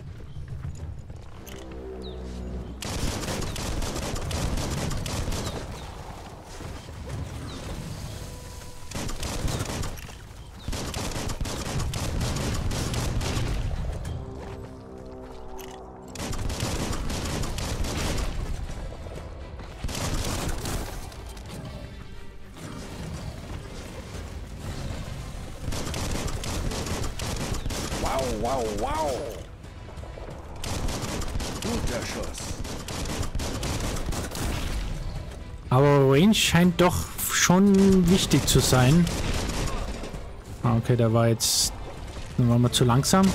Wow, wow. Guter Schuss. Aber Range scheint doch schon wichtig zu sein. Ah, okay, der war jetzt... Dann waren wir zu langsam.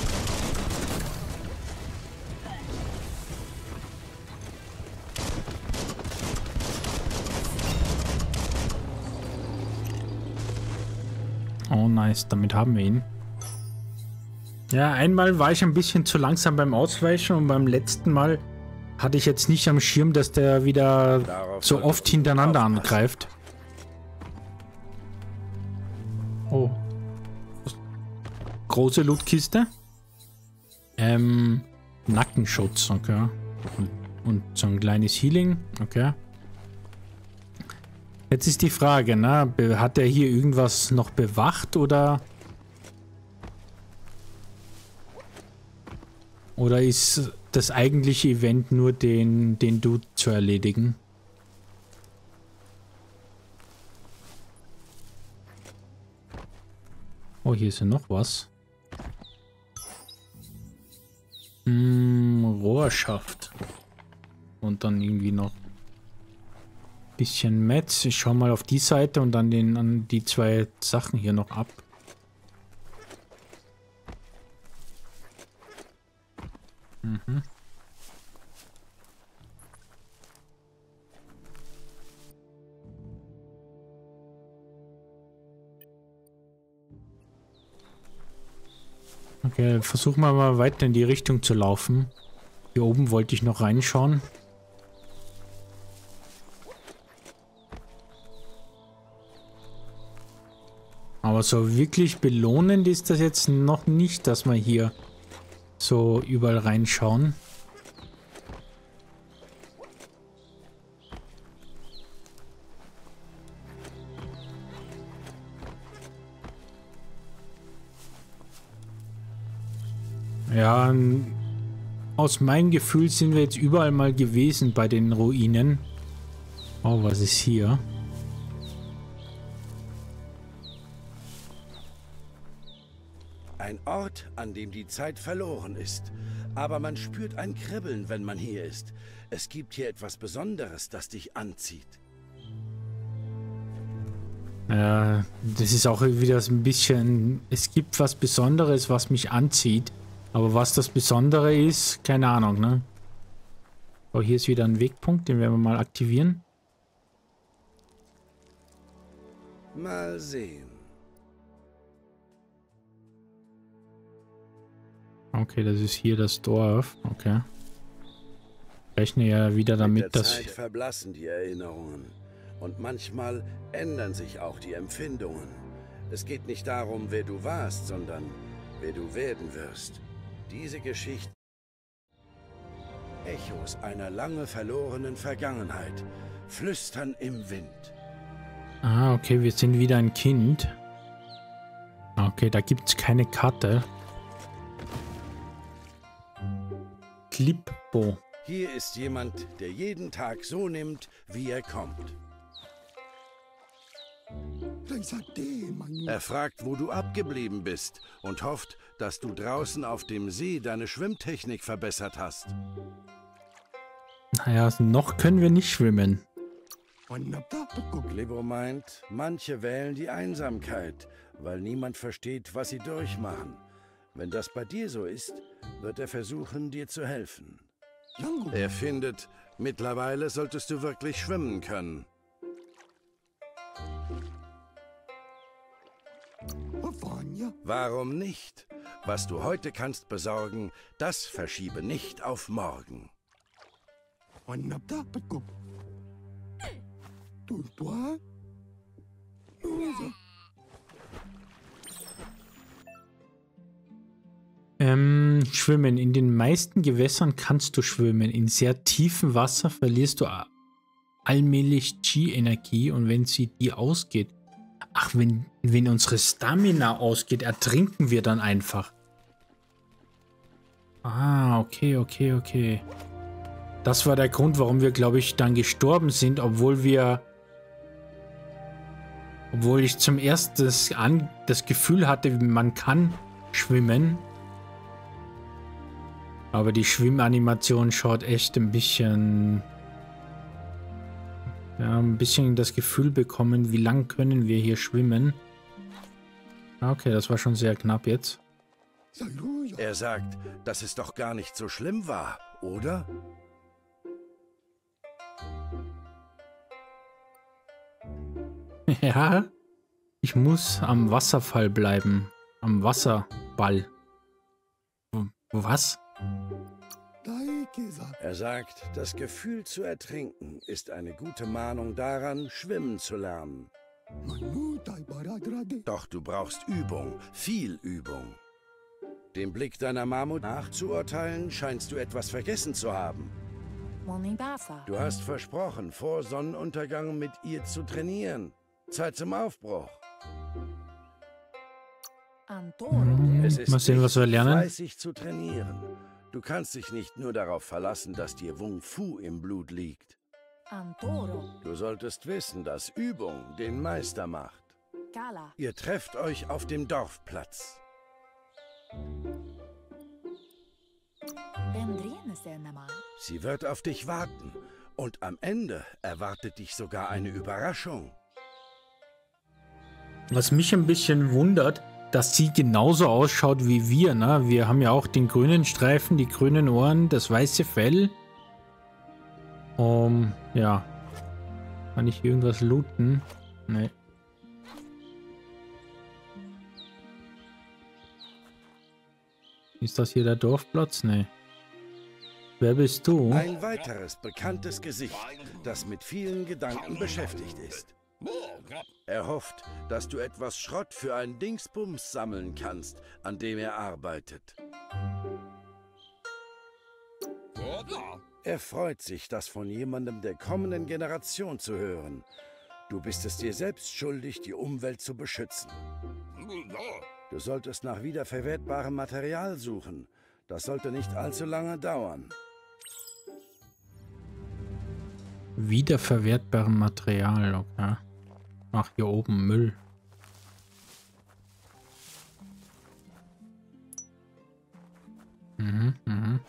Oh, nice. Damit haben wir ihn. Ja, einmal war ich ein bisschen zu langsam beim Ausweichen und beim letzten Mal hatte ich jetzt nicht am Schirm, dass der wieder Darauf so oft hintereinander aufpassen. Angreift. Oh. Große Lootkiste. Ähm, Nackenschutz, okay. Und, und so ein kleines Healing, okay. Jetzt ist die Frage, ne? Hat der hier irgendwas noch bewacht oder... Oder ist das eigentliche Event nur den, den Dude zu erledigen? Oh, hier ist ja noch was. Hm, Rohrschaft. Und dann irgendwie noch ein bisschen Metz. Ich schau mal auf die Seite und dann den, an die zwei Sachen hier noch ab. Mhm. Okay, versuchen wir mal weiter in die Richtung zu laufen. Hier oben wollte ich noch reinschauen. Aber so wirklich belohnend ist das jetzt noch nicht, dass wir hier so überall reinschauen. Ja, aus meinem Gefühl sind wir jetzt überall mal gewesen bei den Ruinen. Oh, was ist hier? Ein Ort, an dem die Zeit verloren ist. Aber man spürt ein Kribbeln, wenn man hier ist. Es gibt hier etwas Besonderes, das dich anzieht. Ja, das ist auch wieder so ein bisschen... Es gibt was Besonderes, was mich anzieht. Aber was das Besondere ist, keine Ahnung, ne? Oh, hier ist wieder ein Wegpunkt, den werden wir mal aktivieren. Mal sehen. Okay, das ist hier das Dorf. Okay. Rechne ja wieder damit, Mit der dass... Zeit verblassen die Erinnerungen. Und manchmal ändern sich auch die Empfindungen. Es geht nicht darum, wer du warst, sondern wer du werden wirst. Diese Geschichte... Echos einer lange verlorenen Vergangenheit. Flüstern im Wind. Ah, okay, wir sind wieder ein Kind. Okay, da gibt es keine Karte. Klippo. Hier ist jemand, der jeden Tag so nimmt, wie er kommt. Er fragt, wo du abgeblieben bist und hofft, dass du draußen auf dem See deine Schwimmtechnik verbessert hast. Naja, noch können wir nicht schwimmen. Glibbo meint, manche wählen die Einsamkeit, weil niemand versteht, was sie durchmachen. Wenn das bei dir so ist, wird er versuchen, dir zu helfen. Er findet, mittlerweile solltest du wirklich schwimmen können. Warum nicht? Was du heute kannst besorgen, das verschiebe nicht auf morgen. Ähm, schwimmen. In den meisten Gewässern kannst du schwimmen. In sehr tiefem Wasser verlierst du allmählich Chi-Energie und wenn sie die ausgeht. Ach, wenn, wenn unsere Stamina ausgeht, ertrinken wir dann einfach. Ah, okay, okay, okay. Das war der Grund, warum wir, glaube ich, dann gestorben sind, obwohl wir... Obwohl ich zum ersten das, an, das Gefühl hatte, man kann schwimmen. Aber die Schwimmanimation schaut echt ein bisschen... Ja, ein bisschen das Gefühl bekommen, wie lang können wir hier schwimmen. Okay, das war schon sehr knapp jetzt. Er sagt, dass es doch gar nicht so schlimm war, oder? Ja, ich muss am Wasserfall bleiben. Am Wasserball. Was? Er sagt, das Gefühl zu ertrinken ist eine gute Mahnung daran, schwimmen zu lernen. Doch du brauchst Übung, viel Übung. Dem Blick deiner Mammut nachzuurteilen, scheinst du etwas vergessen zu haben. Du hast versprochen, vor Sonnenuntergang mit ihr zu trainieren. Zeit zum Aufbruch. Es ist Mal sehen, was wir lernen. fleißig zu trainieren. Du kannst dich nicht nur darauf verlassen, dass dir Wung Fu im Blut liegt. Du solltest wissen, dass Übung den Meister macht. Ihr trefft euch auf dem Dorfplatz. Sie wird auf dich warten und am Ende erwartet dich sogar eine Überraschung. Was mich ein bisschen wundert, dass sie genauso ausschaut wie wir, ne? Wir haben ja auch den grünen Streifen, die grünen Ohren, das weiße Fell. Um, ja. Kann ich irgendwas looten? Nee. Ist das hier der Dorfplatz? Nee. Wer bist du? Ein weiteres bekanntes Gesicht, das mit vielen Gedanken beschäftigt ist. Er hofft, dass du etwas Schrott für einen Dingsbums sammeln kannst, an dem er arbeitet. Er freut sich, das von jemandem der kommenden Generation zu hören. Du bist es dir selbst schuldig, die Umwelt zu beschützen. Du solltest nach wiederverwertbarem Material suchen. Das sollte nicht allzu lange dauern. Wiederverwertbarem Material, okay. Ach, hier oben Müll. Mhm, mhm.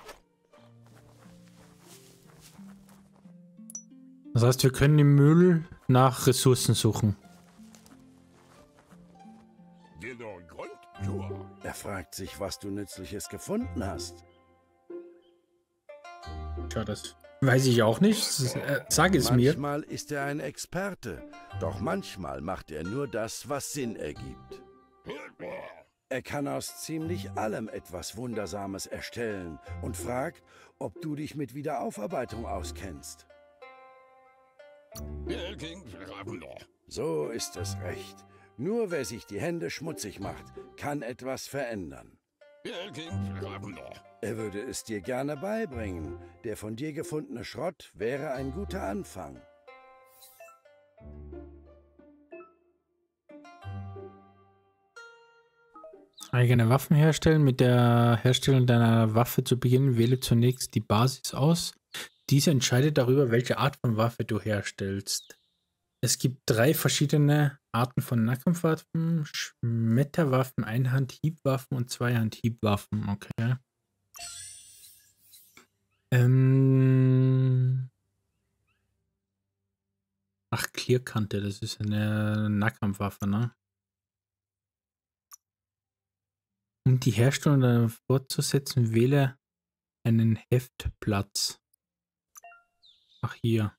Das heißt, wir können im Müll nach Ressourcen suchen. Er fragt sich, was du Nützliches gefunden hast. Tja, das weiß ich auch nicht. Sag es mir. Manchmal ist er ein Experte, doch manchmal macht er nur das, was Sinn ergibt. Er kann aus ziemlich allem etwas Wundersames erstellen und fragt, ob du dich mit Wiederaufarbeitung auskennst. So ist es recht. Nur wer sich die Hände schmutzig macht, kann etwas verändern. Er würde es dir gerne beibringen. Der von dir gefundene Schrott wäre ein guter Anfang. Eigene Waffen herstellen. Mit der Herstellung deiner Waffe zu beginnen, wähle zunächst die Basis aus. Diese entscheidet darüber, welche Art von Waffe du herstellst. Es gibt drei verschiedene Arten von Nahkampfwaffen: Schmetterwaffen, Einhandhiebwaffen und Zweihandhiebwaffen. Okay. Ähm Ach, Klirrkante, das ist eine Nahkampfwaffe, ne? Um die Herstellung dann fortzusetzen, wähle einen Heftplatz. Ach, hier.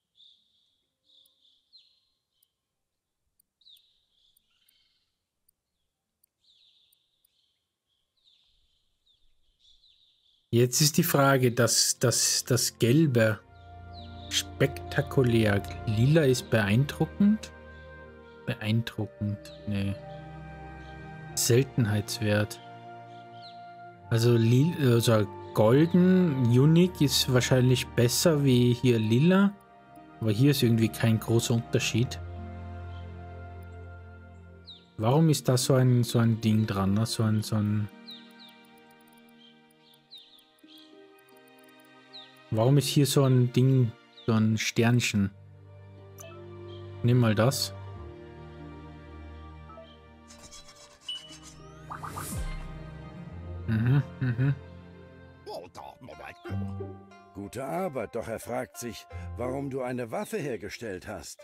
Jetzt ist die Frage, dass das, das Gelbe spektakulär, lila ist beeindruckend. Beeindruckend, nee. Seltenheitswert. Also, lila, also golden, unique ist wahrscheinlich besser wie hier lila. Aber hier ist irgendwie kein großer Unterschied. Warum ist da so ein, so ein Ding dran, ne? So ein, so ein... Warum ist hier so ein Ding, so ein Sternchen? Nimm mal das. Mhm, mhm. Gute Arbeit, doch er fragt sich, warum du eine Waffe hergestellt hast.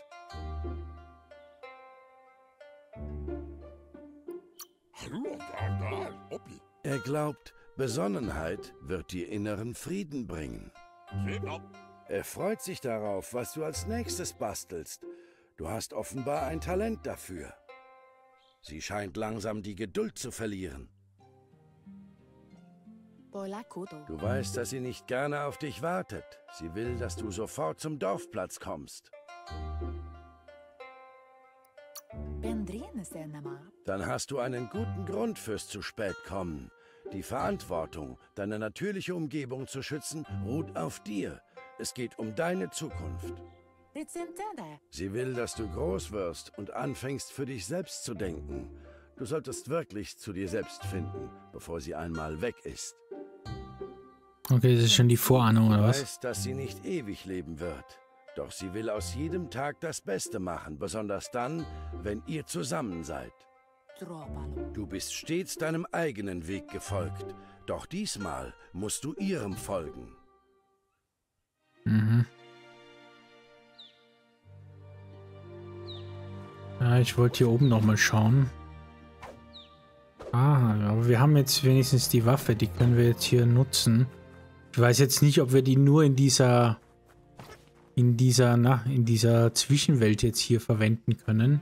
Er glaubt, Besonnenheit wird dir inneren Frieden bringen. Er freut sich darauf, was du als nächstes bastelst. Du hast offenbar ein Talent dafür. Sie scheint langsam die Geduld zu verlieren. Du weißt, dass sie nicht gerne auf dich wartet. Sie will, dass du sofort zum Dorfplatz kommst. Dann hast du einen guten Grund fürs zu spät kommen. Die Verantwortung, deine natürliche Umgebung zu schützen, ruht auf dir. Es geht um deine Zukunft. Sie will, dass du groß wirst und anfängst, für dich selbst zu denken. Du solltest wirklich zu dir selbst finden, bevor sie einmal weg ist. Okay, das ist schon die Vorahnung, oder was? Du weißt, dass sie nicht ewig leben wird. Doch sie will aus jedem Tag das Beste machen, besonders dann, wenn ihr zusammen seid. Du bist stets deinem eigenen Weg gefolgt, doch diesmal musst du ihrem folgen. Mhm. Ja, ich wollte hier oben noch mal schauen. Ah, aber wir haben jetzt wenigstens die Waffe, die können wir jetzt hier nutzen. Ich weiß jetzt nicht, ob wir die nur in dieser in dieser, na, in dieser Zwischenwelt jetzt hier verwenden können.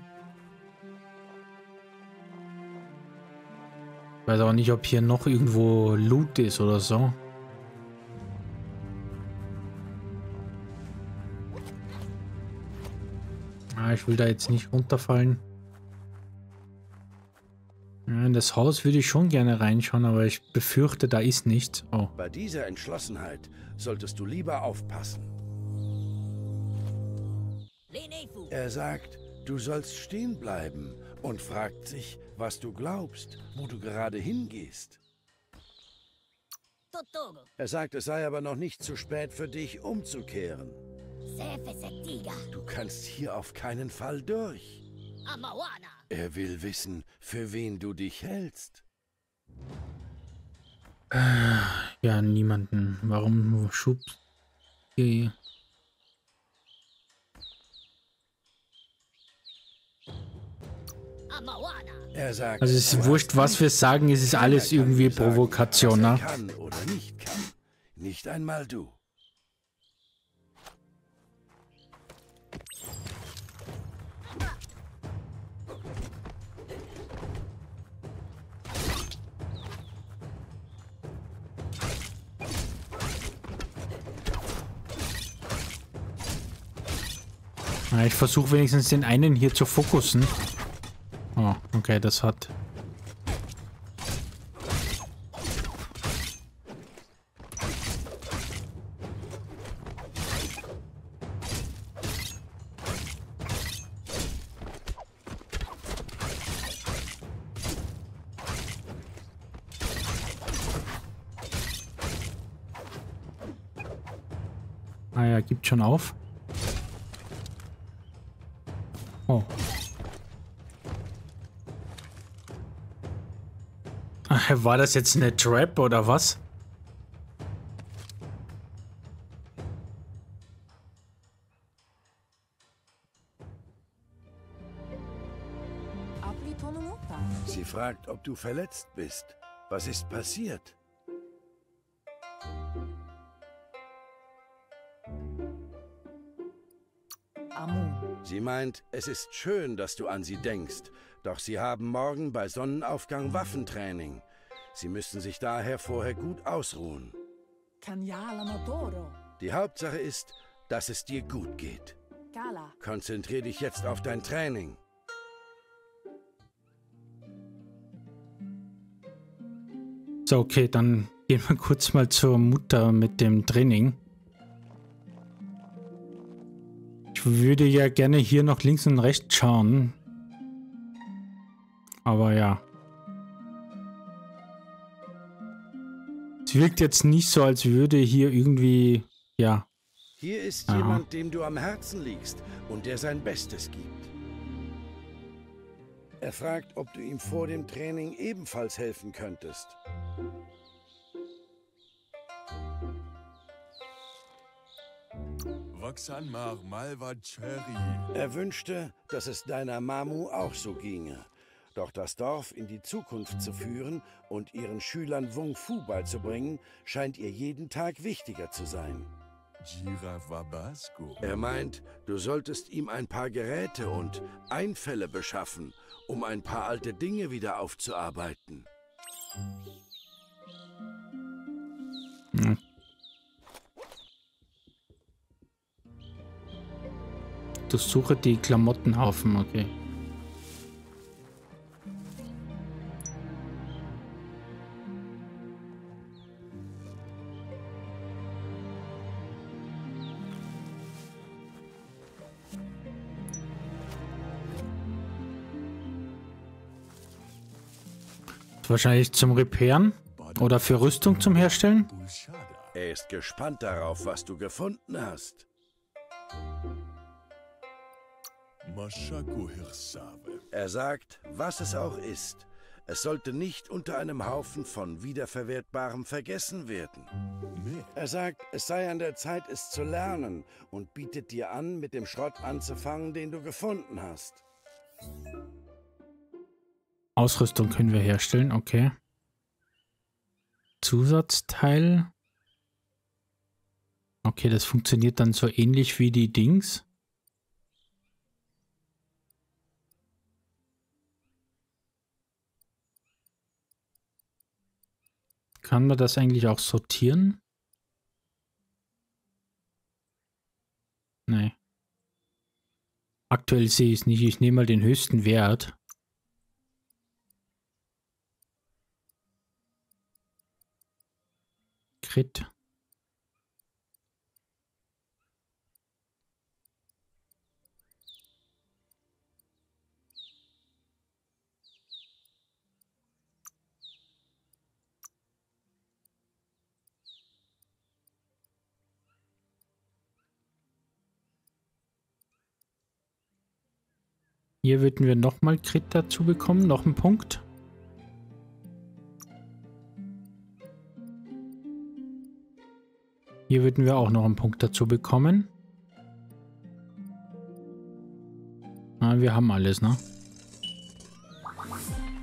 Ich weiß auch nicht, ob hier noch irgendwo Loot ist oder so. Ah, ich will da jetzt nicht runterfallen. Ja, in das Haus würde ich schon gerne reinschauen, aber ich befürchte, da ist nichts. Oh. Bei dieser Entschlossenheit solltest du lieber aufpassen. Er sagt, du sollst stehen bleiben und fragt sich, was du glaubst, wo du gerade hingehst. Er sagt, es sei aber noch nicht zu spät für dich, umzukehren. Du kannst hier auf keinen Fall durch. Er will wissen, für wen du dich hältst. Äh, ja, niemanden. Warum schubst hier? Er sagt, Also es ist du wurscht, hast was wir sagen, es ist alles keiner kann irgendwie ihm sagen, Provokation, was ne? er kann oder nicht kann. Nicht einmal du. Ja, ich versuche wenigstens den einen hier zu fokussen. Oh, okay, das hat... Ah ja, gibt schon auf. Oh. Ach, war das jetzt eine Trap oder was? Sie fragt, ob du verletzt bist. Was ist passiert? Sie meint, es ist schön, dass du an sie denkst, doch sie haben morgen bei Sonnenaufgang Waffentraining. Sie müssen sich daher vorher gut ausruhen. Die Hauptsache ist, dass es dir gut geht. Konzentrier dich jetzt auf dein Training. So, okay, dann gehen wir kurz mal zur Mutter mit dem Training. Ich würde ja gerne hier noch links und rechts schauen. Aber ja. Es wirkt jetzt nicht so, als würde hier irgendwie, ja. Hier ist Aha. jemand, dem du am Herzen liegst und der sein Bestes gibt. Er fragt, ob du ihm vor dem Training ebenfalls helfen könntest. Er wünschte, dass es deiner Mamu auch so ginge. Doch das Dorf in die Zukunft zu führen und ihren Schülern Wung Fu beizubringen, scheint ihr jeden Tag wichtiger zu sein. Er meint, du solltest ihm ein paar Geräte und Einfälle beschaffen, um ein paar alte Dinge wieder aufzuarbeiten. Hm. Durchsuche die Klamottenhaufen, okay. Wahrscheinlich zum Repairen oder für Rüstung zum Herstellen. Er ist gespannt darauf, was du gefunden hast. Er sagt, was es auch ist, es sollte nicht unter einem Haufen von Wiederverwertbarem vergessen werden. Er sagt, es sei an der Zeit, es zu lernen und bietet dir an, mit dem Schrott anzufangen, den du gefunden hast. Ausrüstung können wir herstellen, okay. Zusatzteil. Okay, das funktioniert dann so ähnlich wie die Dings. Kann man das eigentlich auch sortieren? Nee. Aktuell sehe ich es nicht. Ich nehme mal den höchsten Wert. Crit. Hier würden wir nochmal Crit dazu bekommen, noch einen Punkt. Hier würden wir auch noch einen Punkt dazu bekommen. Ah, wir haben alles, ne?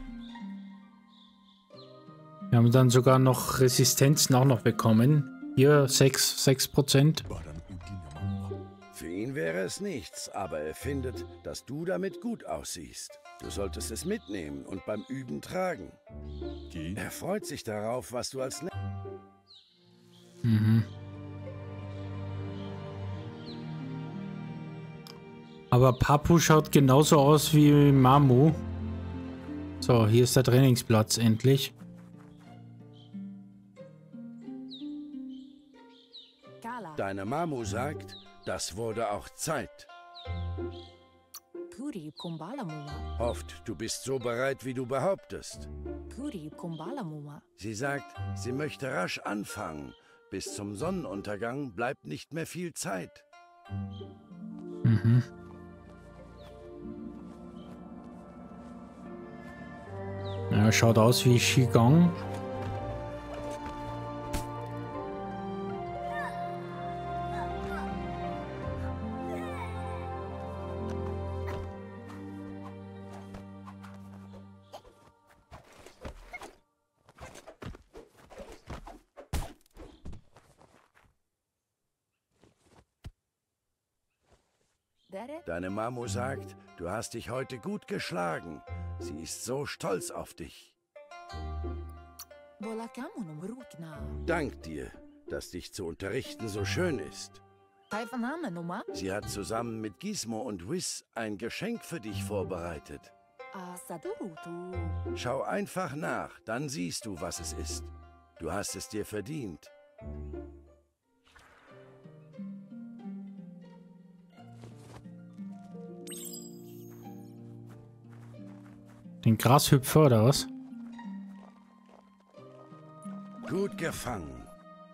haben dann sogar noch Resistenzen auch noch bekommen. Hier sechs Prozent. Für ihn wäre es nichts, aber er findet, dass du damit gut aussiehst. Du solltest es mitnehmen und beim Üben tragen. Er freut sich darauf, was du als... Mhm. Aber Papu schaut genauso aus wie Mamu. So, hier ist der Trainingsplatz endlich. Deine Mamu sagt, das wurde auch Zeit. Hofft, du bist so bereit, wie du behauptest. Sie sagt, sie möchte rasch anfangen. Bis zum Sonnenuntergang bleibt nicht mehr viel Zeit. Mhm. Ja, schaut aus wie Qigong. Deine Mamu sagt, du hast dich heute gut geschlagen. Sie ist so stolz auf dich. Dank dir, dass dich zu unterrichten so schön ist. Sie hat zusammen mit Gizmo und Whis ein Geschenk für dich vorbereitet. Schau einfach nach, dann siehst du, was es ist. Du hast es dir verdient. Den Grashüpfer oder was? Gut gefangen.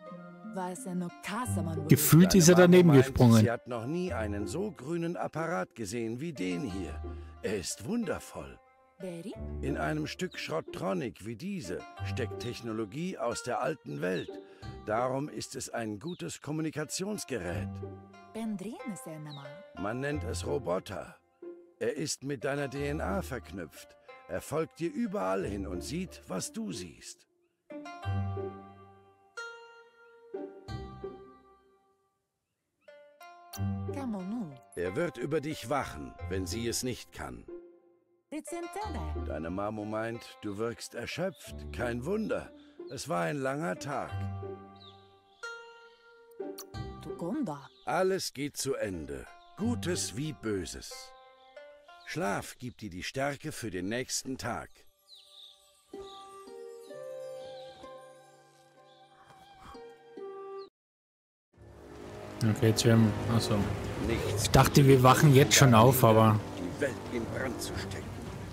Gefühlt ist er daneben gesprungen. Sie hat noch nie einen so grünen Apparat gesehen wie den hier. Er ist wundervoll. In einem Stück Schrottronic wie diese steckt Technologie aus der alten Welt. Darum ist es ein gutes Kommunikationsgerät. Man nennt es Roboter. Er ist mit deiner D N A verknüpft. Er folgt dir überall hin und sieht, was du siehst. Er wird über dich wachen, wenn sie es nicht kann. Deine Mamo meint, du wirkst erschöpft. Kein Wunder. Es war ein langer Tag. Alles geht zu Ende. Gutes wie Böses. Schlaf gibt dir die Stärke für den nächsten Tag. Okay, jetzt werden wir... Achso. Nichts Ich dachte, wir wachen jetzt schon auf, aber... die Welt in Brand zu stecken.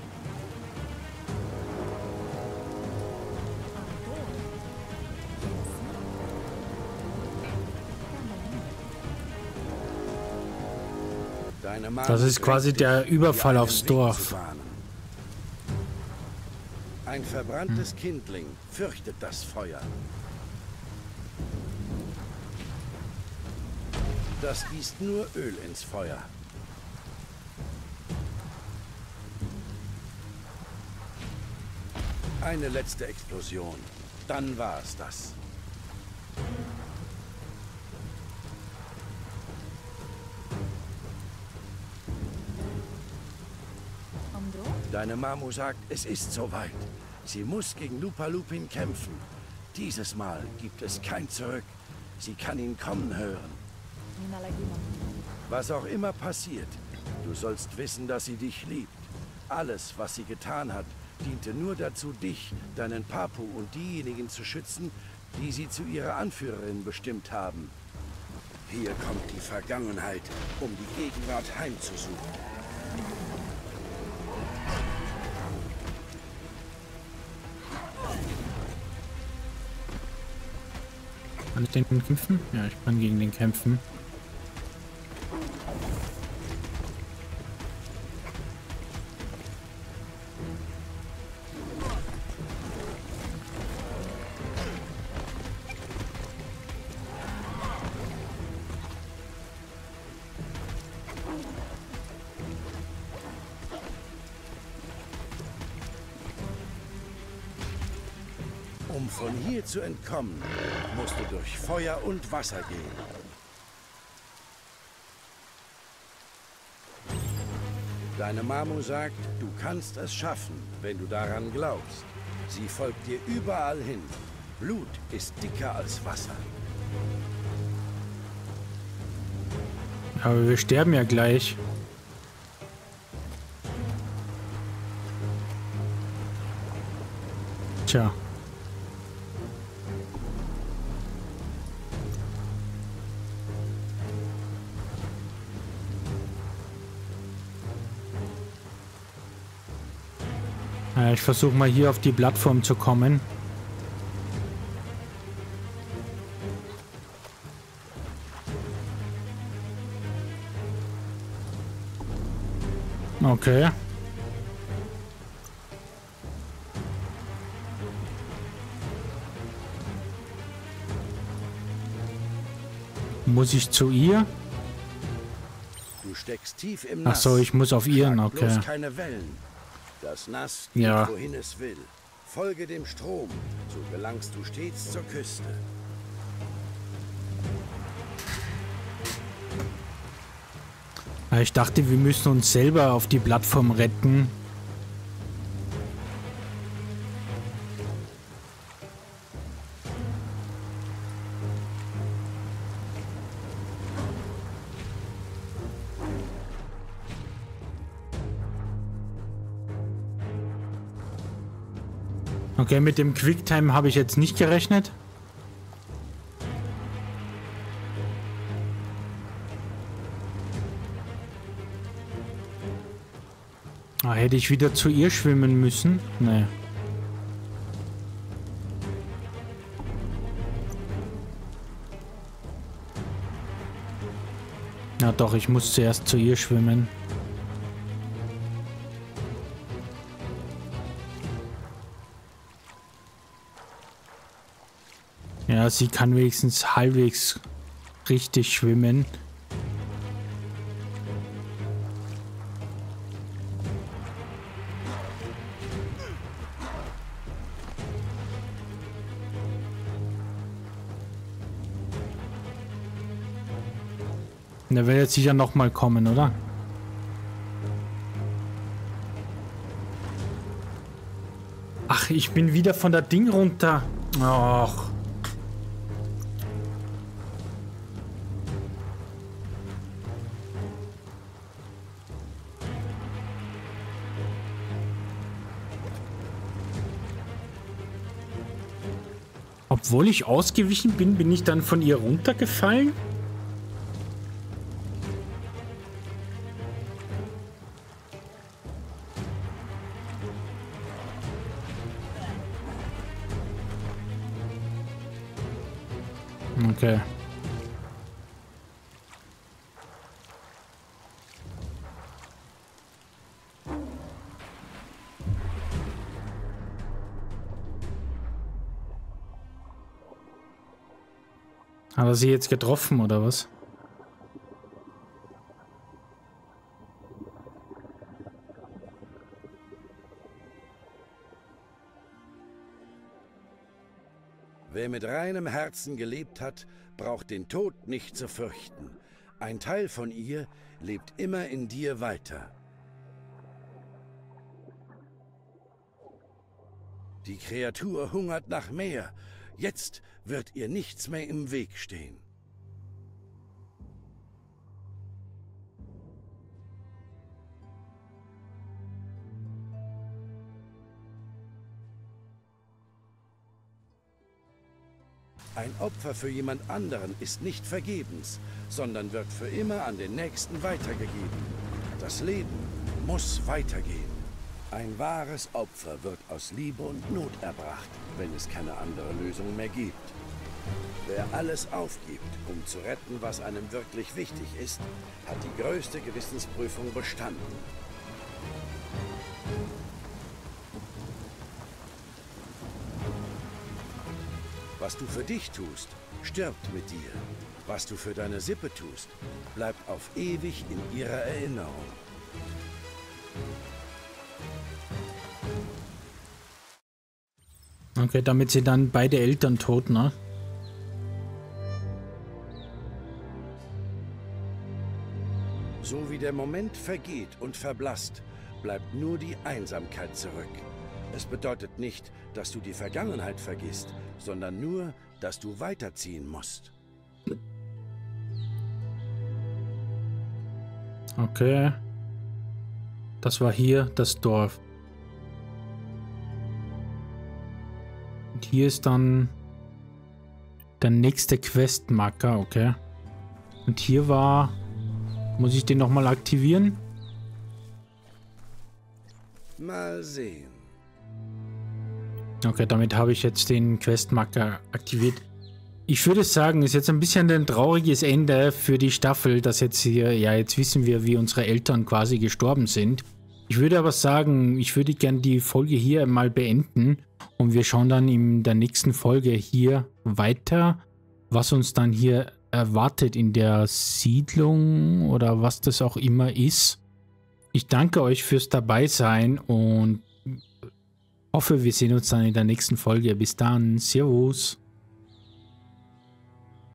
Deine Mama Das ist quasi drängt dich, der Überfall dir aufs einen Weg Dorf. zu bahnen. Ein verbranntes Kindling fürchtet das Feuer. Das gießt nur Öl ins Feuer. Eine letzte Explosion. Dann war es das. Deine Mamu sagt, es ist soweit. Sie muss gegen Lupa Lupin kämpfen. Dieses Mal gibt es kein Zurück. Sie kann ihn kommen hören. Was auch immer passiert, du sollst wissen, dass sie dich liebt. Alles, was sie getan hat, diente nur dazu, dich, deinen Papu und diejenigen zu schützen, die sie zu ihrer Anführerin bestimmt haben. Hier kommt die Vergangenheit, um die Gegenwart heimzusuchen. Kann ich den kämpfen? Ja, ich kann gegen den kämpfen. Um von hier zu entkommen, musst du durch Feuer und Wasser gehen. Deine Mamu sagt, du kannst es schaffen, wenn du daran glaubst. Sie folgt dir überall hin. Blut ist dicker als Wasser. Aber wir sterben ja gleich. Tja. Ja, ich versuche mal hier auf die Plattform zu kommen. Okay. Muss ich zu ihr? Du steckst tief im Nass. Ach so, ich muss auf ihren, Trag bloß okay. keine Wellen. Das Nass geht, Ja. wohin es will. Folge dem Strom, so gelangst du stets zur Küste. Ich dachte, wir müssen uns selber auf die Plattform retten. Okay, mit dem Quicktime habe ich jetzt nicht gerechnet. Ah, hätte ich wieder zu ihr schwimmen müssen? Nee. Ja doch, ich muss zuerst zu ihr schwimmen. Ja, sie kann wenigstens halbwegs richtig schwimmen. Der wird jetzt sicher noch mal kommen, oder? Ach, ich bin wieder von der Ding runter. Ach. Obwohl ich ausgewichen bin, bin ich dann von ihr runtergefallen? Okay. Hat er sie jetzt getroffen, oder was? Wer mit reinem Herzen gelebt hat, braucht den Tod nicht zu fürchten. Ein Teil von ihr lebt immer in dir weiter. Die Kreatur hungert nach mehr. Jetzt wird ihr nichts mehr im Weg stehen. Ein Opfer für jemand anderen ist nicht vergebens, sondern wird für immer an den Nächsten weitergegeben. Das Leben muss weitergehen. Ein wahres Opfer wird aus Liebe und Not erbracht, wenn es keine andere Lösung mehr gibt. Wer alles aufgibt, um zu retten, was einem wirklich wichtig ist, hat die größte Gewissensprüfung bestanden. Was du für dich tust, stirbt mit dir. Was du für deine Sippe tust, bleibt auf ewig in ihrer Erinnerung. Okay, damit sind dann beide Eltern tot, ne? So wie der Moment vergeht und verblasst, bleibt nur die Einsamkeit zurück. Es bedeutet nicht, dass du die Vergangenheit vergisst, sondern nur, dass du weiterziehen musst. Okay. Das war hier das Dorf. Und hier ist dann der nächste Questmarker, okay. Und hier war... Muss ich den nochmal aktivieren? Mal sehen. Okay, damit habe ich jetzt den Questmarker aktiviert. Ich würde sagen, ist jetzt ein bisschen ein trauriges Ende für die Staffel, dass jetzt hier, ja, jetzt wissen wir, wie unsere Eltern quasi gestorben sind. Ich würde aber sagen, ich würde gerne die Folge hier mal beenden und wir schauen dann in der nächsten Folge hier weiter, was uns dann hier erwartet in der Siedlung oder was das auch immer ist. Ich danke euch fürs Dabeisein und hoffe, wir sehen uns dann in der nächsten Folge. Bis dann. Servus.